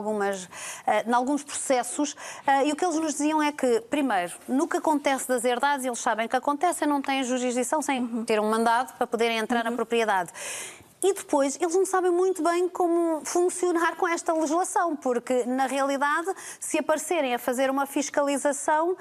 Speaker 1: em alguns processos, e o que eles nos diziam é que, primeiro, no que acontece das herdades, eles sabem que acontece, não têm jurisdição sem ter um mandado para poderem entrar na propriedade. E depois, eles não sabem muito bem como funcionar com esta legislação, porque, na realidade, se aparecerem a fazer uma fiscalização,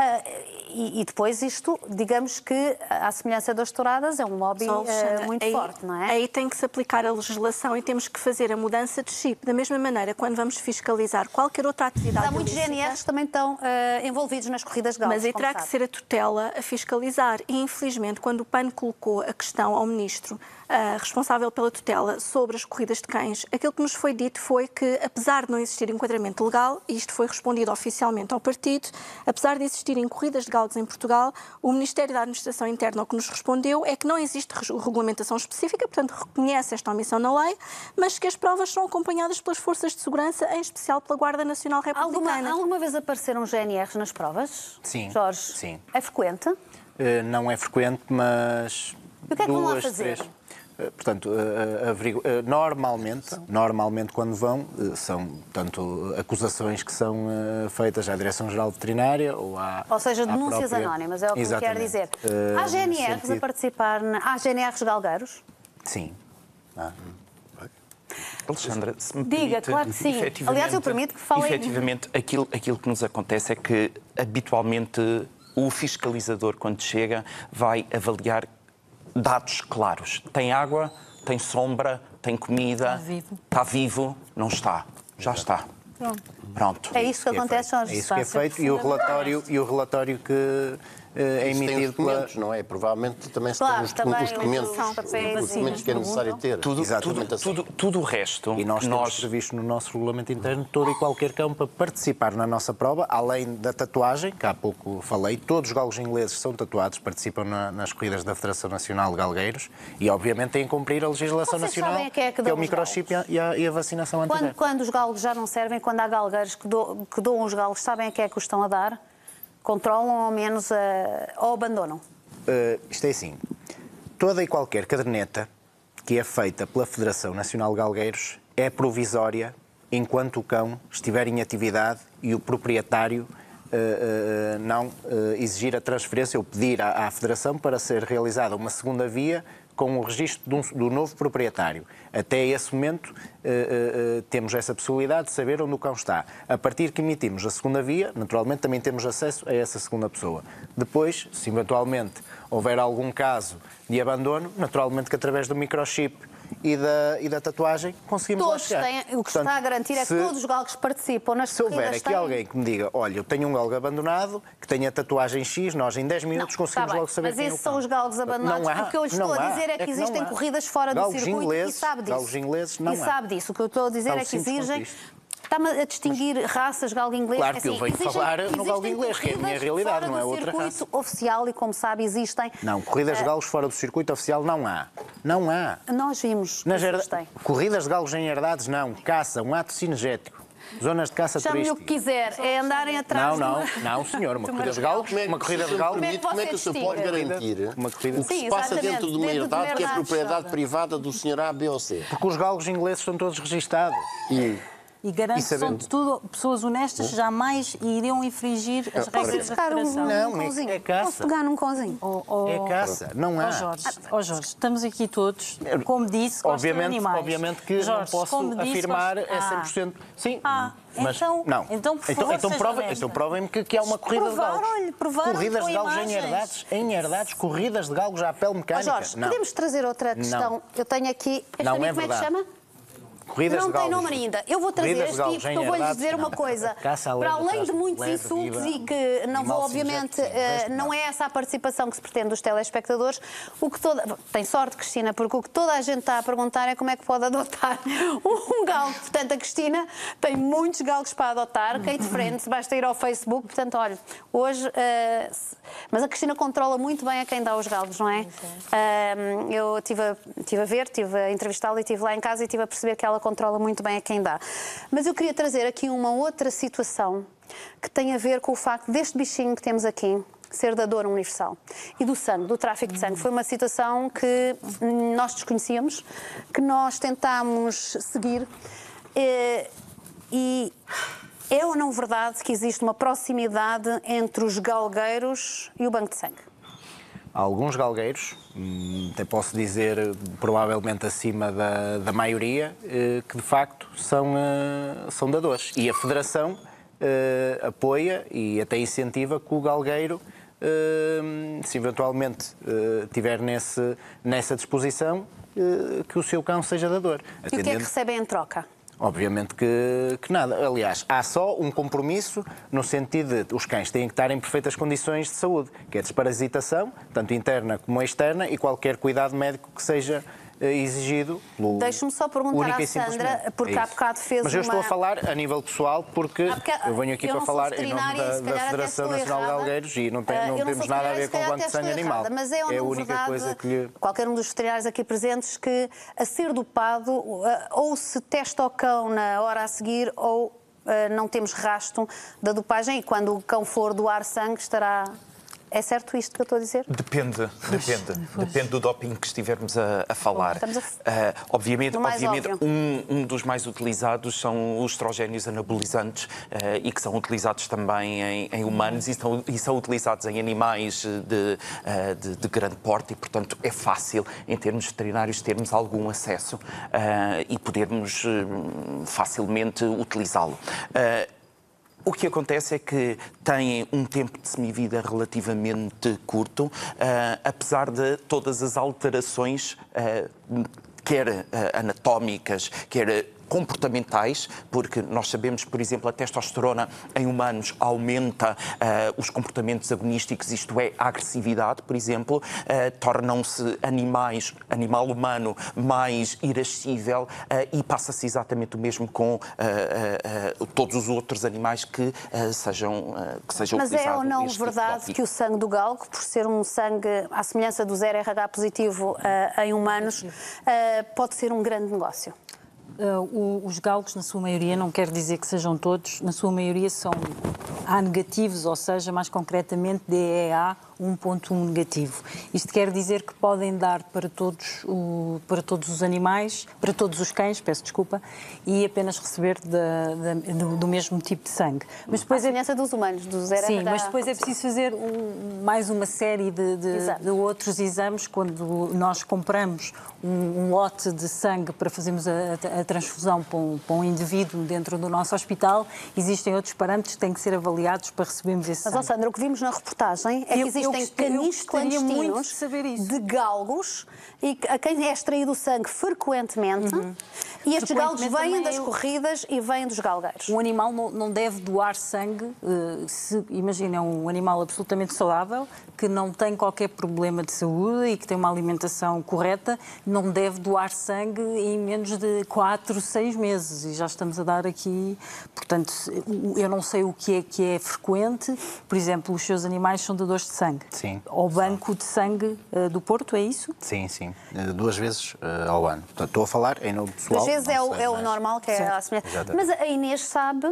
Speaker 1: e depois isto, digamos que, à semelhança das touradas, é um lobby muito forte, não é?
Speaker 10: Aí tem que se aplicar a legislação e temos que fazer a mudança de chip. Da mesma maneira, quando vamos fiscalizar qualquer outra atividade
Speaker 1: Há muitos GNRs que também estão envolvidos nas corridas de galgos.
Speaker 10: Mas aí terá que ser a tutela a fiscalizar. E, infelizmente, quando o PAN colocou a questão ao Ministro responsável pela tutela sobre as corridas de cães, aquilo que nos foi dito foi que, apesar de não existir enquadramento legal, e isto foi respondido oficialmente ao partido, apesar de existirem corridas de galgos em Portugal, o Ministério da Administração Interna o que nos respondeu é que não existe regulamentação específica, portanto reconhece esta omissão na lei, mas que as provas são acompanhadas pelas forças de segurança, em especial pela Guarda Nacional Republicana.
Speaker 1: Alguma vez apareceram GNRs nas provas?
Speaker 4: Sim.
Speaker 1: Jorge?
Speaker 4: Sim.
Speaker 1: É frequente?
Speaker 4: Não é frequente, mas
Speaker 1: E o que é que vão lá fazer?
Speaker 4: 3. Portanto, normalmente quando vão, são tanto acusações que são feitas à Direção-Geral Veterinária ou à...
Speaker 1: Ou seja, denúncias
Speaker 4: própria...
Speaker 1: anónimas, é o que me quer dizer. Há GNRs a participar, há GNRs galgueiros?
Speaker 4: Sim.
Speaker 6: Alexandra, se me
Speaker 1: Diga,
Speaker 6: permite,
Speaker 1: claro que sim. Aliás, eu permito que fale...
Speaker 6: Efetivamente, aquilo que nos acontece é que, habitualmente, o fiscalizador, quando chega, vai avaliar dados claros. Tem água, tem sombra, tem comida, está vivo, não está. Já está. Pronto.
Speaker 1: É isso que acontece, Jorge.
Speaker 4: É isso que é feito e o relatório que é emitido
Speaker 9: pela... não é? Provavelmente também se tem os documentos que é necessário ter.
Speaker 6: Tudo o resto.
Speaker 4: E nós temos previsto no nosso regulamento interno todo e qualquer cão para participar na nossa prova, além da tatuagem, que há pouco falei, todos os galgos ingleses são tatuados, participam nas corridas da Federação Nacional de Galgueiros e, obviamente, têm que cumprir a legislação nacional, que é o microchip e a vacinação anti-REP.
Speaker 1: Quando os galgos já não servem, quando há galgueiros que doam os galgos, sabem a que é que os estão a dar? Controlam ou menos ou abandonam?
Speaker 4: Isto é assim. Toda e qualquer caderneta que é feita pela Federação Nacional de Galgueiros é provisória enquanto o cão estiver em atividade e o proprietário não exigir a transferência ou pedir à Federação para ser realizada uma segunda via com o registro do novo proprietário. Até esse momento temos essa possibilidade de saber onde o cão está. A partir que emitimos a segunda via, naturalmente também temos acesso a essa segunda pessoa. Depois, se eventualmente houver algum caso de abandono, naturalmente que através do microchip e da tatuagem, conseguimos lá chegar.
Speaker 1: O que está a garantir é que todos os galgos participam nas corridas.
Speaker 4: Se houver aqui alguém que me diga, olha, eu tenho um galgo abandonado, que tem a tatuagem X, nós em 10 minutos conseguimos logo saber quem é o cão.
Speaker 1: Mas esses são os galgos abandonados. O que eu lhe estou a dizer é que existem corridas fora do circuito e sabe disso.
Speaker 4: Galgos ingleses não há.
Speaker 1: E sabe disso. O que eu estou a dizer é que exigem... Está-me a distinguir raças, galgo inglês?
Speaker 4: Claro que eu venho falar no galgo inglês, que é a minha realidade, não é outra raça.
Speaker 1: Circuito oficial e, como sabe, existem...
Speaker 4: Não, corridas de galgos fora do circuito oficial não há. Não há.
Speaker 1: Nós vimos.
Speaker 4: Corridas de galgos em herdades, não. Caça, um ato cinegético. Zonas de caça turística.
Speaker 1: Chame-lhe o que quiser, é andarem atrás...
Speaker 4: Não, senhor. Uma corrida de galgos,
Speaker 9: como é que se pode garantir o que se passa dentro de uma herdade que é propriedade privada do senhor A, B ou C?
Speaker 4: Porque os galgos ingleses são todos registados.
Speaker 7: E garanto que são de tudo pessoas honestas, jamais iriam infringir as regras da federação.
Speaker 4: Não, é caça.
Speaker 1: Posso pegar num cãozinho?
Speaker 4: É caça, não há.
Speaker 7: Jorge, estamos aqui todos, como disse, gostam de animais.
Speaker 4: Obviamente que Jorge, não posso afirmar é 100%. Sim, mas não.
Speaker 7: Então, por favor,
Speaker 4: então provem-me que há uma corrida de galgos. Corridas de galgos em herdades, corridas de galgos à pele mecânica.
Speaker 1: Jorge, podemos trazer outra questão? Eu tenho aqui...
Speaker 4: Não é verdade.
Speaker 1: Como é que chama?
Speaker 4: Não
Speaker 1: tem nome ainda. Eu vou trazer este tipo, porque eu vou-lhes dizer uma coisa. Para além de muitos insultos e que não vou, obviamente, não é essa a participação que se pretende dos telespectadores, tem sorte, Cristina, porque o que toda a gente está a perguntar é como é que pode adotar um galgo. Portanto, a Cristina tem muitos galgos para adotar, Kate Friends, basta ir ao Facebook. Portanto, olha, hoje... Mas a Cristina controla muito bem a quem dá os galgos, não é? Eu estive a ver, estive a entrevistá-la e estive lá em casa e estive a perceber que ela controla muito bem a quem dá. Mas eu queria trazer aqui uma outra situação que tem a ver com o facto deste bichinho que temos aqui ser da dor universal e do sangue, do tráfico de sangue. Foi uma situação que nós desconhecíamos, que nós tentámos seguir e é ou não verdade que existe uma proximidade entre os galgueiros e o banco de sangue?
Speaker 4: Há alguns galgueiros, até posso dizer provavelmente acima da maioria, que de facto são dadores. E a Federação apoia e até incentiva que o galgueiro, se eventualmente tiver nessa disposição, que o seu cão seja dador.
Speaker 1: E o que é que recebem em troca?
Speaker 4: Obviamente que nada. Aliás, há só um compromisso no sentido de os cães têm que estar em perfeitas condições de saúde, que é desparasitação, tanto interna como externa, e qualquer cuidado médico que seja exigido.
Speaker 1: Deixe-me só perguntar à Sandra, porque há bocado fez
Speaker 4: Mas eu estou a falar a nível pessoal, porque eu venho aqui para falar em nome da Federação Nacional de Galgueiros e não temos nada a ver com o banco de sangue animal.
Speaker 1: Mas é
Speaker 4: a única coisa que lhe...
Speaker 1: Qualquer um dos veterinários aqui presentes que a ser dopado ou se testa o cão na hora a seguir ou não temos rastro da dopagem e quando o cão for doar sangue estará... É certo isto que eu estou a dizer?
Speaker 6: Depende do doping que estivermos a falar. Obviamente um dos mais utilizados são os estrogénios anabolizantes e que são utilizados também em humanos e são utilizados em animais de grande porte e, portanto, é fácil, em termos veterinários, termos algum acesso e podermos facilmente utilizá-lo. O que acontece é que têm um tempo de semivida relativamente curto, apesar de todas as alterações, quer anatómicas, quer comportamentais, porque nós sabemos, por exemplo, a testosterona em humanos aumenta os comportamentos agonísticos, isto é, a agressividade, por exemplo, tornam-se animal humano mais irascível e passa-se exatamente o mesmo com todos os outros animais que sejam utilizados.
Speaker 1: Mas é ou não verdade que o sangue do galgo, por ser um sangue à semelhança do 0RH positivo em humanos, pode ser um grande negócio?
Speaker 7: Os galgos, na sua maioria, não quer dizer que sejam todos, na sua maioria são A negativos, ou seja, mais concretamente DEA 1.1 negativo. Isto quer dizer que podem dar para todos os animais, para todos os cães, peço desculpa, e apenas receber do mesmo tipo de sangue.
Speaker 1: Mas depois a semelhança dos humanos, do 0RH.
Speaker 7: Sim, mas depois é preciso fazer mais uma série de outros exames. Quando nós compramos um lote de sangue para fazermos a transfusão para um indivíduo dentro do nosso hospital, existem outros parâmetros que têm que ser avaliados avaliados para recebermos esse sangue.
Speaker 1: Mas, Sandra, o que vimos na reportagem é que existem canis clandestinos de galgos e a quem é extraído o sangue frequentemente. E estes galgos vêm das corridas e vêm dos galgueiros.
Speaker 7: Um animal não deve doar sangue, imagina, é um animal absolutamente saudável, que não tem qualquer problema de saúde e que tem uma alimentação correta, não deve doar sangue em menos de 4, 6 meses. E já estamos a dar aqui, portanto, eu não sei o que é frequente. Por exemplo, os seus animais são dadores de sangue.
Speaker 4: Sim.
Speaker 7: Ao banco de sangue do Porto, é isso?
Speaker 4: Sim, sim. 2 vezes ao ano. Portanto, estou a falar em nome pessoal.
Speaker 1: 2 vezes é o normal, que é a semelhança. Mas a Inês sabe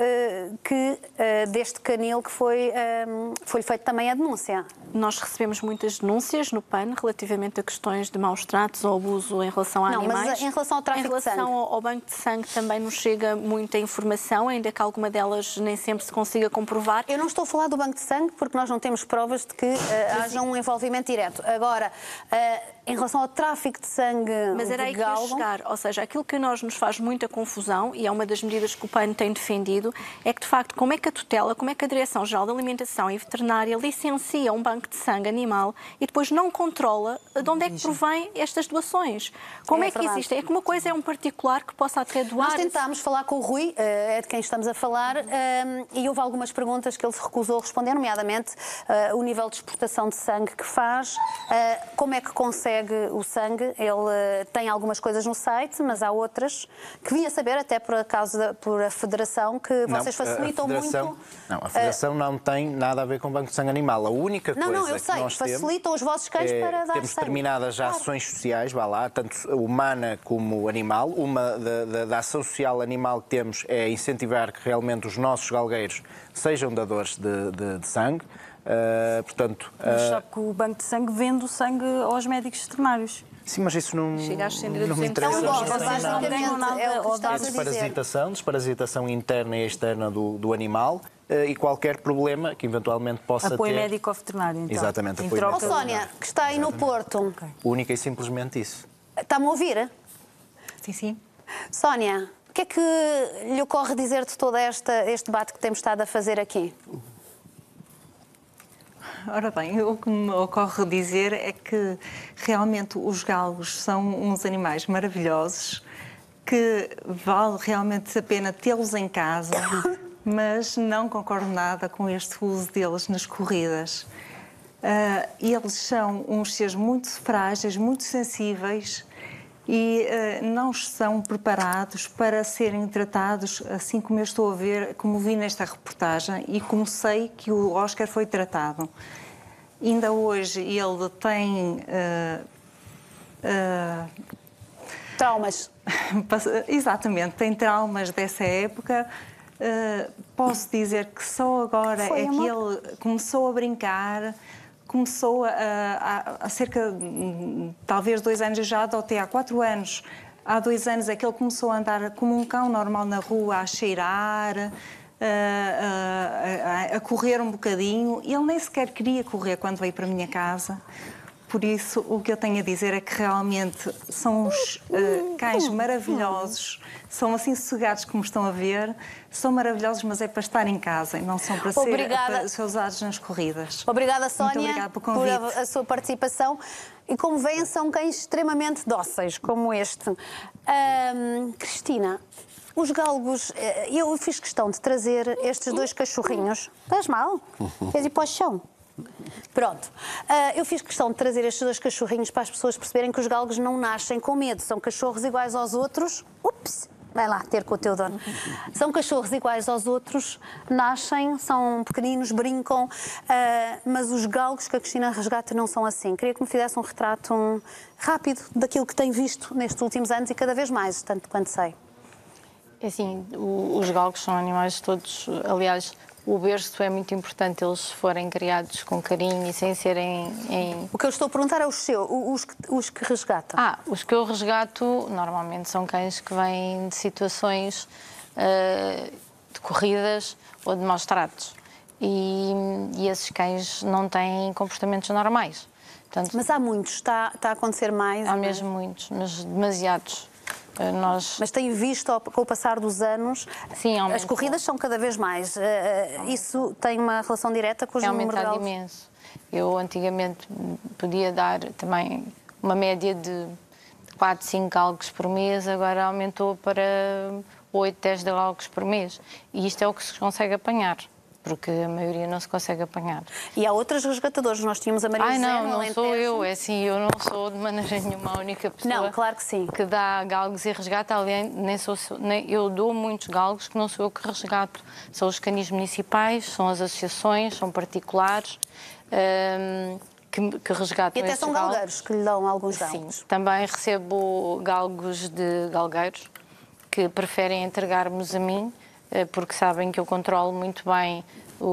Speaker 1: que deste canil que foi feita também a denúncia.
Speaker 10: Nós recebemos muitas denúncias no PAN relativamente a questões de maus tratos ou abuso em relação a animais.
Speaker 1: Mas em relação ao tráfico de sangue?
Speaker 10: Em relação ao banco de sangue também nos chega muita informação, ainda que alguma delas nem sempre se consiga comprovar.
Speaker 1: Eu não estou a falar do banco de sangue porque nós não temos provas de que haja um envolvimento direto. Agora, em relação ao tráfico de sangue
Speaker 10: mas era aí que ia chegar, ou seja, aquilo que nos faz muita confusão, e é uma das medidas que o PAN tem defendido, é que, de facto, como é que a tutela, como é que a Direção-Geral da Alimentação e Veterinária licencia um banco de sangue animal e depois não controla de onde é que provém estas doações? Como é que existe? É que uma coisa é um particular que possa até doar...
Speaker 1: Nós tentámos falar com o Rui, é de quem estamos a falar, e houve algumas perguntas que ele se recusou a responder, nomeadamente o nível de exportação de sangue que faz, como é que consegue o sangue. Ele tem algumas coisas no site, mas há outras que vinha saber, até por a Federação, que vocês facilitam muito...
Speaker 4: Não, a Federação não tem nada a ver com o banco de sangue animal. A única coisa
Speaker 1: eu sei,
Speaker 4: que nós
Speaker 1: facilitam os vossos cães para dar
Speaker 4: temos
Speaker 1: sangue.
Speaker 4: determinadas ações sociais, vá lá, tanto humana como animal. Uma da ação social animal que temos é incentivar que realmente os nossos galgueiros sejam dadores de sangue.
Speaker 7: Mas sabe que o banco de sangue vende o sangue aos médicos veterinários.
Speaker 4: Sim, mas isso não me interessa. É desparasitação interna e externa do animal e qualquer problema que eventualmente possa ter.
Speaker 7: Apoio médico-veterinário, então.
Speaker 4: Exatamente, apoio médico.
Speaker 1: Sónia, que está aí no Porto.
Speaker 4: Única e simplesmente isso.
Speaker 1: Está-me a ouvir?
Speaker 5: Sim, sim.
Speaker 1: Sónia, o que é que lhe ocorre dizer de todo este debate que temos estado a fazer aqui?
Speaker 5: Ora bem, o que me ocorre dizer é que realmente os galgos são uns animais maravilhosos, que vale realmente a pena tê-los em casa, mas não concordo nada com este uso deles nas corridas. Eles são uns seres muito frágeis, muito sensíveis e não estão preparados para serem tratados assim como eu estou a ver, como vi nesta reportagem e como sei que o Oscar foi tratado. Ainda hoje ele tem
Speaker 1: traumas.
Speaker 5: Exatamente, tem traumas dessa época. Posso dizer que só agora que ele começou a brincar. Começou há cerca, talvez 2 anos, eu já adotei há 4 anos. Há 2 anos é que ele começou a andar como um cão normal na rua, a cheirar, a correr um bocadinho. Ele nem sequer queria correr quando veio para a minha casa. Por isso, o que eu tenho a dizer é que realmente são uns cães maravilhosos, são assim sossegados como estão a ver, são maravilhosos, mas é para estar em casa e não são para ser usados nas corridas.
Speaker 1: Obrigada, Sónia,
Speaker 5: muito obrigada pelo convite.
Speaker 1: por a sua participação. E como veem, são cães extremamente dóceis, como este. Cristina, os galgos, eu fiz questão de trazer estes 2 cachorrinhos. Estás mal? Queres ir para o chão? Pronto. Eu fiz questão de trazer estes 2 cachorrinhos para as pessoas perceberem que os galgos não nascem com medo. São cachorros iguais aos outros. Ups! Vai lá ter com o teu dono. São cachorros iguais aos outros, nascem, são pequeninos, brincam, mas os galgos que a Cristina resgata não são assim. Queria que me fizesse um retrato rápido daquilo que tem visto nestes últimos anos e cada vez mais, tanto quanto sei.
Speaker 2: É assim, os galgos são animais todos, aliás, o berço é muito importante, eles forem criados com carinho e sem serem em...
Speaker 1: O que eu estou a perguntar é os que resgatam.
Speaker 2: Os que eu resgato normalmente são cães que vêm de situações de corridas ou de maus tratos. E esses cães não têm comportamentos normais. Portanto,
Speaker 1: mas há muitos, está a acontecer mais?
Speaker 2: Há mesmo muitos, mas demasiados.
Speaker 1: Mas tem visto, com o passar dos anos,
Speaker 2: sim,
Speaker 1: as corridas são cada vez mais. Isso tem uma relação direta com os números de galgos?
Speaker 2: Imenso. Eu antigamente podia dar também uma média de 4, 5 galgos por mês, agora aumentou para 8, 10 galgos por mês. E isto é o que se consegue apanhar, porque a maioria não se consegue apanhar.
Speaker 1: E há outros resgatadores, nós tínhamos a Maria José,
Speaker 2: não sou eu, é assim, eu não sou de maneira nenhuma a única pessoa
Speaker 1: não, claro que sim,
Speaker 2: que dá galgos e resgata. Aliás, eu dou muitos galgos que não sou eu que resgato. São os canis municipais, são as associações, são particulares que resgatam.
Speaker 1: E até são galgueiros que lhe dão alguns galgos.
Speaker 2: Sim, também recebo galgos de galgueiros que preferem entregar-nos a mim, porque sabem que eu controlo muito bem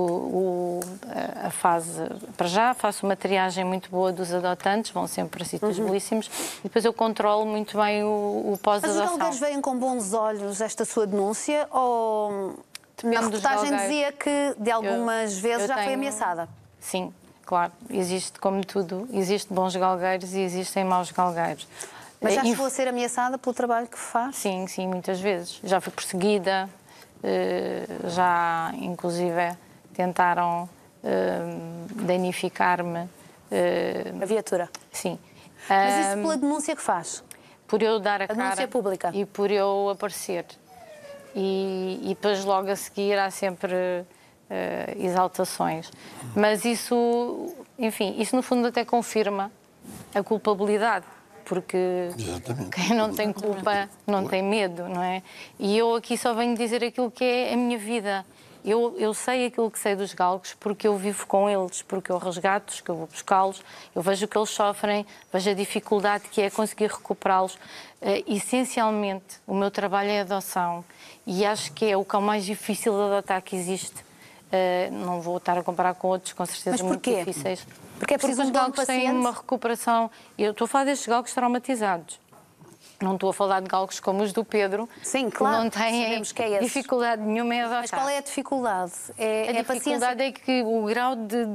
Speaker 2: a fase. Para já faço uma triagem muito boa dos adotantes, vão sempre para sítios belíssimos, e depois eu controlo muito bem o pós-adoção.
Speaker 1: Mas os galgueiros veem com bons olhos esta sua denúncia ou a reportagem dizia que de algumas vezes já foi ameaçada?
Speaker 2: Sim, claro. Existe, como tudo, existe bons galgueiros e existem maus galgueiros.
Speaker 1: Mas já chegou a ser ameaçada pelo trabalho que faz?
Speaker 2: Sim, sim, muitas vezes. Já fui perseguida, já inclusive tentaram danificar-me.
Speaker 1: A viatura?
Speaker 2: Sim.
Speaker 1: Mas isso pela denúncia que faz?
Speaker 2: Por eu dar a cara.
Speaker 1: Denúncia pública?
Speaker 2: E por eu aparecer. E depois logo a seguir há sempre exaltações. Mas isso, enfim, isso no fundo até confirma a culpabilidade. Porque quem não tem culpa não tem medo, não é? E eu aqui só venho dizer aquilo que é a minha vida. Eu sei aquilo que sei dos galgos porque eu vivo com eles, porque eu resgato-os, que eu vou buscá-los, eu vejo o que eles sofrem, vejo a dificuldade que é conseguir recuperá-los. Essencialmente, o meu trabalho é a adoção e acho que é o cão mais difícil de adotar que existe. Não vou estar a comparar com outros, com certeza, muito difíceis.
Speaker 1: Porque é preciso
Speaker 2: os galgos têm uma recuperação. Eu estou a falar destes galgos traumatizados. Não estou a falar de galgos como os do Pedro.
Speaker 1: Sim, claro.
Speaker 2: Que não têm dificuldade nenhuma em adotar.
Speaker 1: Mas qual é a dificuldade?
Speaker 2: A dificuldade é que o grau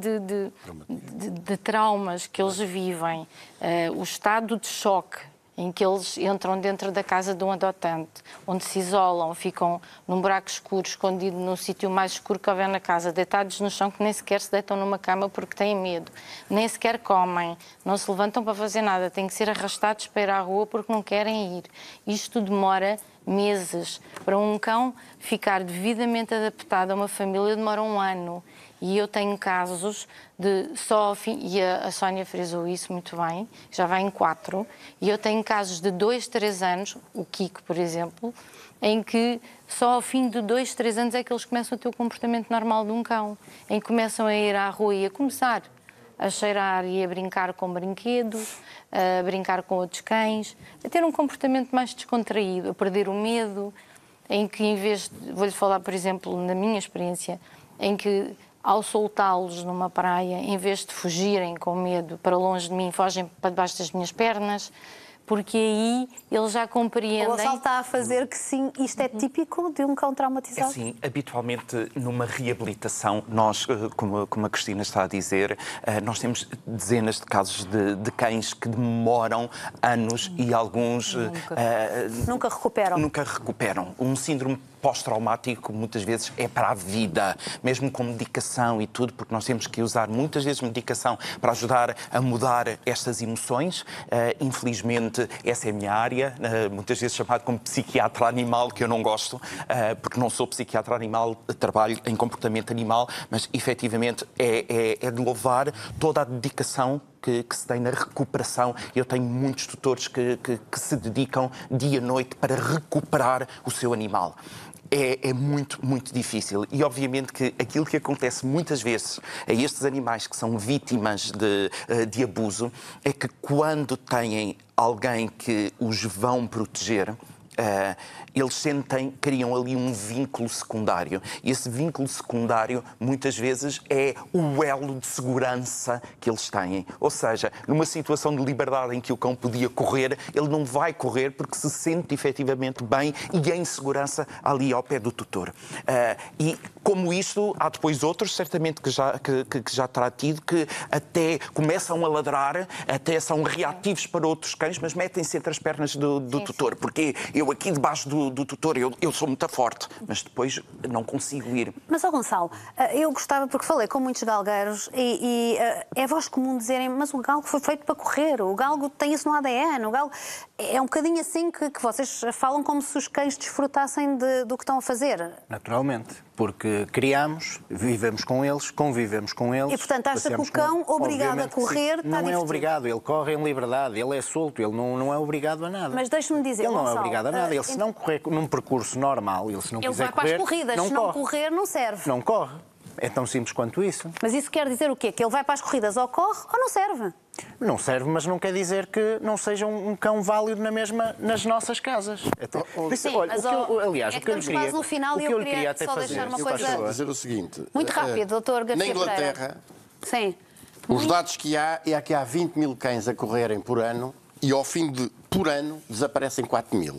Speaker 2: de traumas que eles vivem, o estado de choque em que eles entram dentro da casa de um adotante, onde se isolam, ficam num buraco escuro, escondido no sítio mais escuro que houver na casa, deitados no chão, que nem sequer se deitam numa cama porque têm medo, nem sequer comem, não se levantam para fazer nada, têm que ser arrastados para ir à rua porque não querem ir. Isto demora meses. Para um cão ficar devidamente adaptado a uma família demora 1 ano. E eu tenho casos de só ao fim, e a Sónia frisou isso muito bem, já vai em 4, e eu tenho casos de 2, 3 anos, o Kiko, por exemplo, em que só ao fim de 2, 3 anos é que eles começam a ter o comportamento normal de um cão, em que começam a ir à rua e a começar a cheirar e a brincar com brinquedos, a brincar com outros cães, a ter um comportamento mais descontraído, a perder o medo, em que em vez de, vou-lhe falar, por exemplo, na minha experiência, em que ao soltá-los numa praia, em vez de fugirem com medo para longe de mim, fogem para debaixo das minhas pernas, porque aí eles já compreendem...
Speaker 1: O Gonçalo está a fazer que sim, isto é típico de um cão traumatizado?
Speaker 6: Sim, habitualmente numa reabilitação, nós, como a Cristina está a dizer, nós temos dezenas de casos de cães que demoram anos e alguns...
Speaker 1: Nunca recuperam.
Speaker 6: Nunca recuperam. Um síndrome pós-traumático muitas vezes é para a vida, mesmo com medicação e tudo, porque nós temos que usar muitas vezes medicação para ajudar a mudar estas emoções. Infelizmente, essa é a minha área, muitas vezes chamado como psiquiatra animal, que eu não gosto, porque não sou psiquiatra animal, trabalho em comportamento animal, mas efetivamente é de louvar toda a dedicação que se tem na recuperação. Eu tenho muitos tutores que se dedicam dia e noite para recuperar o seu animal. É muito, muito difícil. E, obviamente, que aquilo que acontece muitas vezes a estes animais que são vítimas de abuso é que, quando têm alguém que os vão proteger, eles criam ali um vínculo secundário. E esse vínculo secundário, muitas vezes, é o elo de segurança que eles têm. Ou seja, numa situação de liberdade em que o cão podia correr, ele não vai correr porque se sente efetivamente bem e em segurança ali ao pé do tutor. E como isto, há depois outros, certamente, que já terá tido, que até começam a ladrar, até são reativos para outros cães, mas metem-se entre as pernas do tutor. Porque eu aqui debaixo do tutor, eu sou muito forte, mas depois não consigo ir.
Speaker 1: Mas, Gonçalo, eu gostava, porque falei com muitos galgueiros e é voz comum dizerem, mas o galgo foi feito para correr, o galgo tem isso no ADN, o galgo... É um bocadinho assim que vocês falam como se os cães desfrutassem do que estão a fazer.
Speaker 4: Naturalmente, porque criamos, vivemos com eles, convivemos com eles.
Speaker 1: E, portanto, acha que o cão, obrigado a correr, está divertido?
Speaker 4: Não é obrigado, ele corre em liberdade, ele é solto, ele não é obrigado a nada.
Speaker 1: Mas deixe-me dizer,
Speaker 4: ele não
Speaker 1: Gonçalo,
Speaker 4: é obrigado a nada, ele se não correr num percurso normal, ele se não quiser correr,
Speaker 1: ele vai para as corridas, se não correr, não serve.
Speaker 4: Não corre. É tão simples quanto isso.
Speaker 1: Mas isso quer dizer o quê? Que ele vai para as corridas ou corre ou não serve?
Speaker 4: Não serve, mas não quer dizer que não seja um cão válido nas nossas casas.
Speaker 1: Sim,
Speaker 4: olha, aliás,
Speaker 1: o que eu lhe queria... no final e eu queria só deixar uma coisa...
Speaker 9: dizer o seguinte...
Speaker 1: Muito rápido, doutor Garcia
Speaker 9: Na Inglaterra,
Speaker 1: sim.
Speaker 9: Os dados que há é que há 20 mil cães a correrem por ano e ao fim de, por ano, desaparecem 4 mil.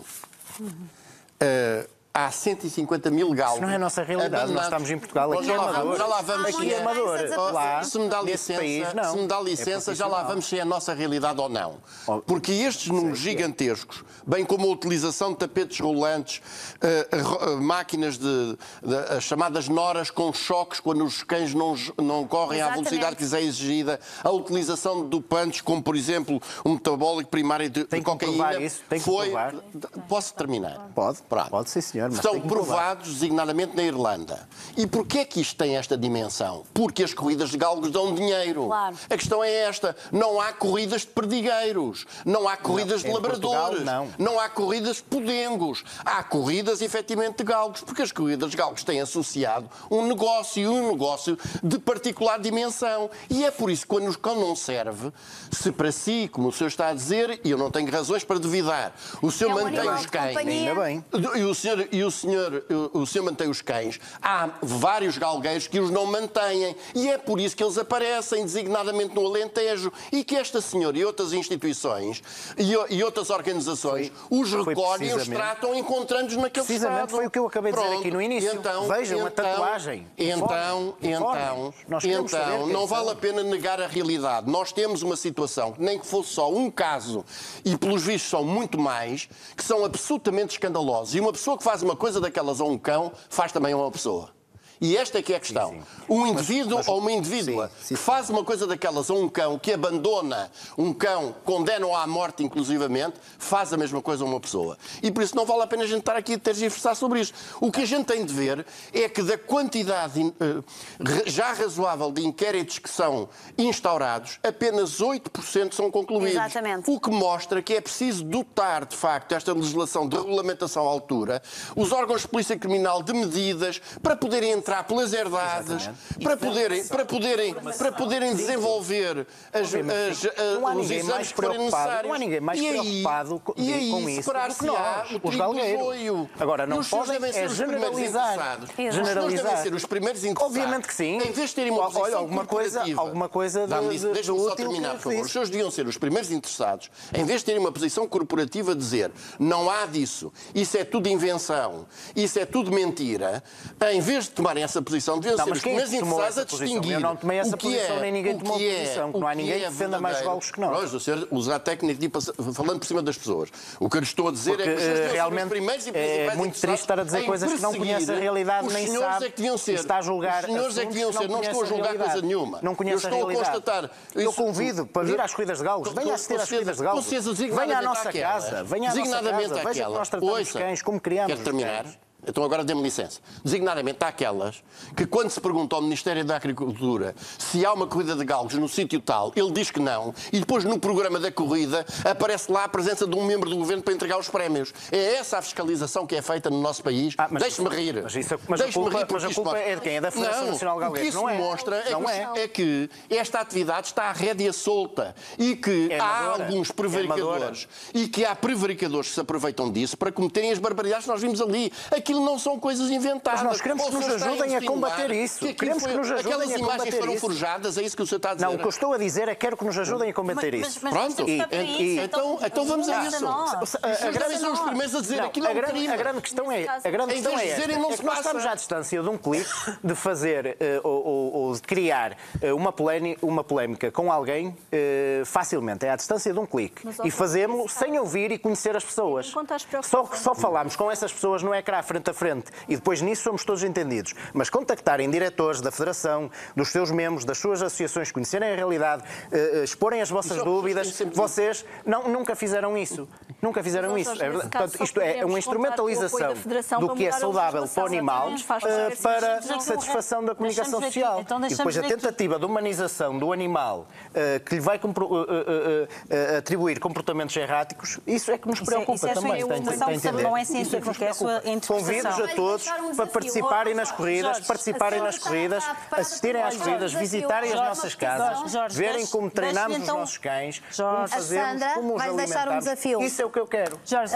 Speaker 9: Há 150 mil galgos.
Speaker 4: Isso não é a nossa realidade. Nós estamos em Portugal, aqui é Amador.
Speaker 9: Já lá vamos.
Speaker 4: Aqui é Amador. Lá,
Speaker 9: se me dá licença, já lá vamos se é a nossa realidade ou não. Porque estes números gigantescos, bem como a utilização de tapetes rolantes, máquinas as chamadas noras com choques quando os cães não correm à velocidade que lhes é exigida, a utilização de dopantes, como por exemplo um metabólico primário de cocaína.
Speaker 4: Tem que provar.
Speaker 9: Posso terminar?
Speaker 4: Pode, sim, senhor.
Speaker 9: São provados designadamente na Irlanda. E porquê é que isto tem esta dimensão? Porque as corridas de galgos dão dinheiro.
Speaker 1: Claro.
Speaker 9: A questão é esta. Não há corridas de perdigueiros. Não há corridas de labradores. Não há corridas de podengos. Há corridas, efetivamente, de galgos. Porque as corridas de galgos têm associado um negócio de particular dimensão. E é por isso que quando o cão não serve, se para si, como o senhor está a dizer, e eu não tenho razões para duvidar, o senhor mantém os cães.
Speaker 4: Ainda bem.
Speaker 9: E o senhor mantém os cães. Há vários galgueiros que os não mantêm. E é por isso que eles aparecem designadamente no Alentejo. E que esta senhora e outras instituições e outras organizações os recolhem e os tratam encontrando-os naquele estado.
Speaker 4: Precisamente foi o que eu acabei de dizer aqui no início. Vejam a tatuagem.
Speaker 9: Não vale a pena negar a realidade. Nós temos uma situação, nem que fosse só um caso, e pelos vistos são muito mais, que são absolutamente escandalosos. E uma pessoa que faz uma coisa daquelas a um cão, faz também a uma pessoa. E esta é que é a questão. Sim. Um indivíduo ou uma indivídua que faz uma coisa daquelas a um cão, que abandona um cão, condena-o à morte inclusivamente, faz a mesma coisa a uma pessoa. E por isso não vale a pena a gente estar aqui a tergiversar sobre isto. O que a gente tem de ver é que da quantidade já razoável de inquéritos que são instaurados, apenas 8% são concluídos.
Speaker 1: Exatamente.
Speaker 9: O que mostra que é preciso dotar, de facto, esta legislação de regulamentação à altura, os órgãos de polícia criminal de medidas para poderem entrar pelas herdades, para poderem desenvolver os exames que forem necessários.
Speaker 4: Não há ninguém mais preocupado com isso
Speaker 9: esperar-se-á
Speaker 4: os galgueiros. Agora, não podem generalizar.
Speaker 9: Os senhores devem ser os primeiros interessados.
Speaker 4: Obviamente que sim.
Speaker 9: Em vez de terem uma posição
Speaker 4: alguma coisa
Speaker 9: deixa-me só terminar, por favor. Os senhores deviam ser os primeiros interessados, em vez de terem uma posição corporativa, dizer não há disso, isso é tudo invenção, isso é tudo mentira, em vez de tomar essa posição, deviam ser os primeiros interessados a distinguir.
Speaker 4: Eu não tomei essa posição, nem ninguém tomou posição. Não há ninguém que defenda mais galgos que nós.
Speaker 9: O senhor usa a técnica de ir falando por cima das pessoas. O que eu lhe estou a dizer é que
Speaker 4: realmente é muito triste estar a dizer coisas que não conhece a realidade, nem sabe. Está a julgar.
Speaker 9: Os senhores é que deviam ser. Não estou a julgar coisa nenhuma.
Speaker 4: Não conhece a realidade.
Speaker 9: Eu estou a constatar.
Speaker 4: Eu convido para vir às corridas de galgos. Venha assistir às corridas de galgos. Venha à nossa casa. Venha à nossa casa. Veja que nós tratamos os cães como criamos.
Speaker 9: Quer terminar? então agora dê-me licença, designadamente àquelas que quando se pergunta ao Ministério da Agricultura se há uma corrida de galgos no sítio tal, ele diz que não, e depois no programa da corrida aparece lá a presença de um membro do governo para entregar os prémios. É essa a fiscalização que é feita no nosso país. Deixe-me rir.
Speaker 4: Mas a culpa é de quem? É da Federação Nacional Galega.
Speaker 9: O que isso mostra é que esta atividade está à rédea solta e que há alguns prevaricadores e que há prevaricadores que se aproveitam disso para cometerem as barbaridades que nós vimos ali. Aquilo não são coisas inventadas.
Speaker 4: Mas nós queremos que nos ajudem a combater isso. Queremos que nos ajudem a combater
Speaker 9: aquelas imagens foram forjadas, é isso que o senhor está a dizer?
Speaker 4: Não, o que eu estou a dizer é que quero que nos ajudem a combater isso.
Speaker 9: Pronto, então vamos a isso. Vocês são os primeiros a dizer aquilo é um crime.
Speaker 4: A grande questão é esta. É que nós estamos à distância de um clique de fazer ou de criar uma polémica com alguém facilmente. É à distância de um clique. E fazemos sem ouvir e conhecer as pessoas. Só falarmos com essas pessoas no ecrã frente a frente e depois nisso somos todos entendidos. Mas contactarem diretores da Federação, dos seus membros, das suas associações, conhecerem a realidade, exporem as vossas dúvidas, vocês nunca fizeram isso. Nunca fizeram isso. Portanto, isto é uma instrumentalização do que é saudável para o animal para satisfação da comunicação social. E depois a tentativa de humanização do animal que lhe vai atribuir comportamentos erráticos, isso é que nos preocupa também.
Speaker 7: Não é científica, é a sua interpretação.
Speaker 4: Convido-os a todos para participarem nas corridas, assistirem às corridas, visitarem as nossas casas, verem como treinamos os nossos cães, como fazemos, como os alimentamos. Isso é o que eu quero.
Speaker 7: Jorge,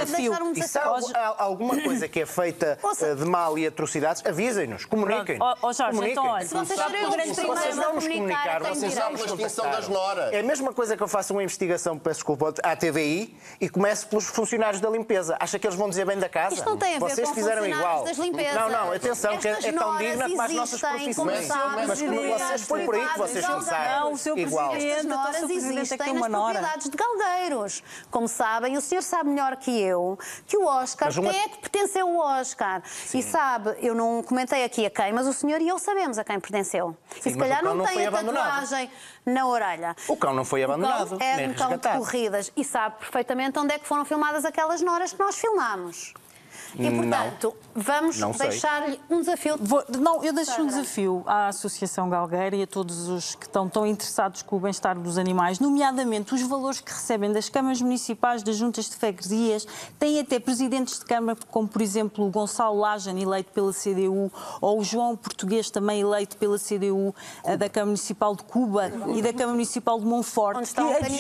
Speaker 4: e se há alguma coisa que é feita de mal e atrocidades, avisem-nos, comuniquem.
Speaker 7: Jorge, então olha,
Speaker 1: se vocês não nos comunicar,
Speaker 9: vocês sabem a extinção das noras.
Speaker 4: É a mesma coisa que eu faça uma investigação, peço desculpa, à TVI e comece pelos funcionários da limpeza. Acha que eles vão dizer bem da casa?
Speaker 1: Isto não tem a ver
Speaker 4: Vocês
Speaker 1: com
Speaker 4: fizeram igual.
Speaker 1: Das limpezas.
Speaker 4: Não, atenção, que é tão digna como as nossas profissões. Mas foi por aí que vocês começaram. Igual.
Speaker 1: Estas noras existem nas propriedades de galgueiros. Como sabem, o senhor sabe melhor que eu que o Oscar, quem é que pertenceu o Oscar? Sim. E sabe, eu não comentei aqui a quem, mas o senhor e eu sabemos a quem pertenceu.
Speaker 4: Sim,
Speaker 1: e se calhar não tem a tatuagem na orelha.
Speaker 4: O cão não foi abandonado.
Speaker 1: O cão é um cão de corridas e sabe perfeitamente onde é que foram filmadas aquelas noras que nós filmámos. E, portanto, vamos deixar-lhe um desafio.
Speaker 7: Eu deixo um desafio à Associação Galgueira e a todos os que estão tão interessados com o bem-estar dos animais, nomeadamente os valores que recebem das câmaras municipais, das juntas de freguesias. Têm até presidentes de câmara, como, por exemplo, o Gonçalo Lajan, eleito pela CDU, ou o João Português, também eleito pela CDU, da Câmara Municipal de Cuba e da Câmara Municipal de Monforte,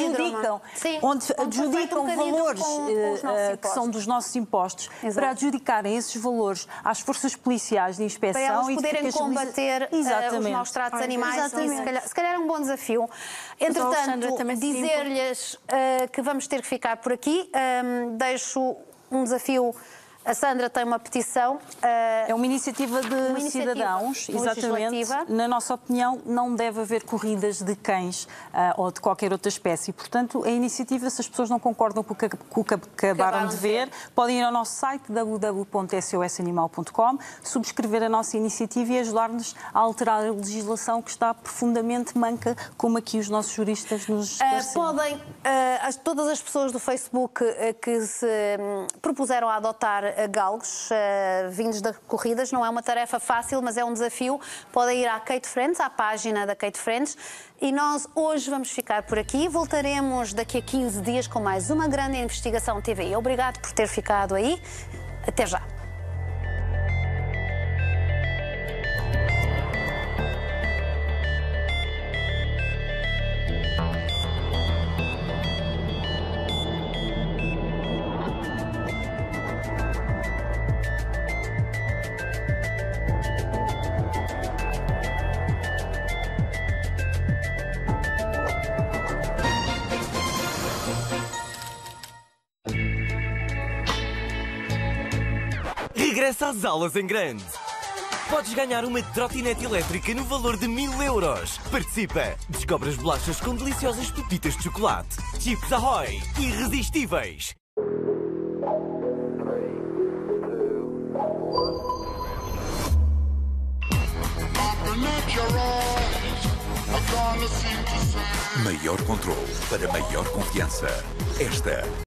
Speaker 7: onde adjudicam valores que são dos nossos impostos. Para adjudicarem esses valores às forças policiais de inspeção
Speaker 1: para elas poderem combater os maus tratos animais. Se calhar é um bom desafio. Entretanto, dizer-lhes que vamos ter que ficar por aqui. Deixo um desafio. A Sandra tem uma petição.
Speaker 7: É uma iniciativa de cidadãos, exatamente. Na nossa opinião, não deve haver corridas de cães ou de qualquer outra espécie. Portanto, a iniciativa, se as pessoas não concordam com o que acabaram de ver, podem ir ao nosso site www.sosanimal.com, subscrever a nossa iniciativa e ajudar-nos a alterar a legislação que está profundamente manca, como aqui os nossos juristas nos esclareceram.
Speaker 1: Podem, todas as pessoas do Facebook que se propuseram a adotar galgos vindos de corridas, não é uma tarefa fácil, mas é um desafio. Podem ir à Kate Friends, à página da Kate Friends, e nós hoje vamos ficar por aqui. Voltaremos daqui a 15 dias com mais uma grande investigação TVI. Obrigado por ter ficado aí. Até já.
Speaker 11: Regressa às aulas em grande. Podes ganhar uma trotinete elétrica no valor de 1000 euros. Participa! Descobre as bolachas com deliciosas pepitas de chocolate. Chips Ahoy! Irresistíveis!
Speaker 12: Maior controle para maior confiança. Esta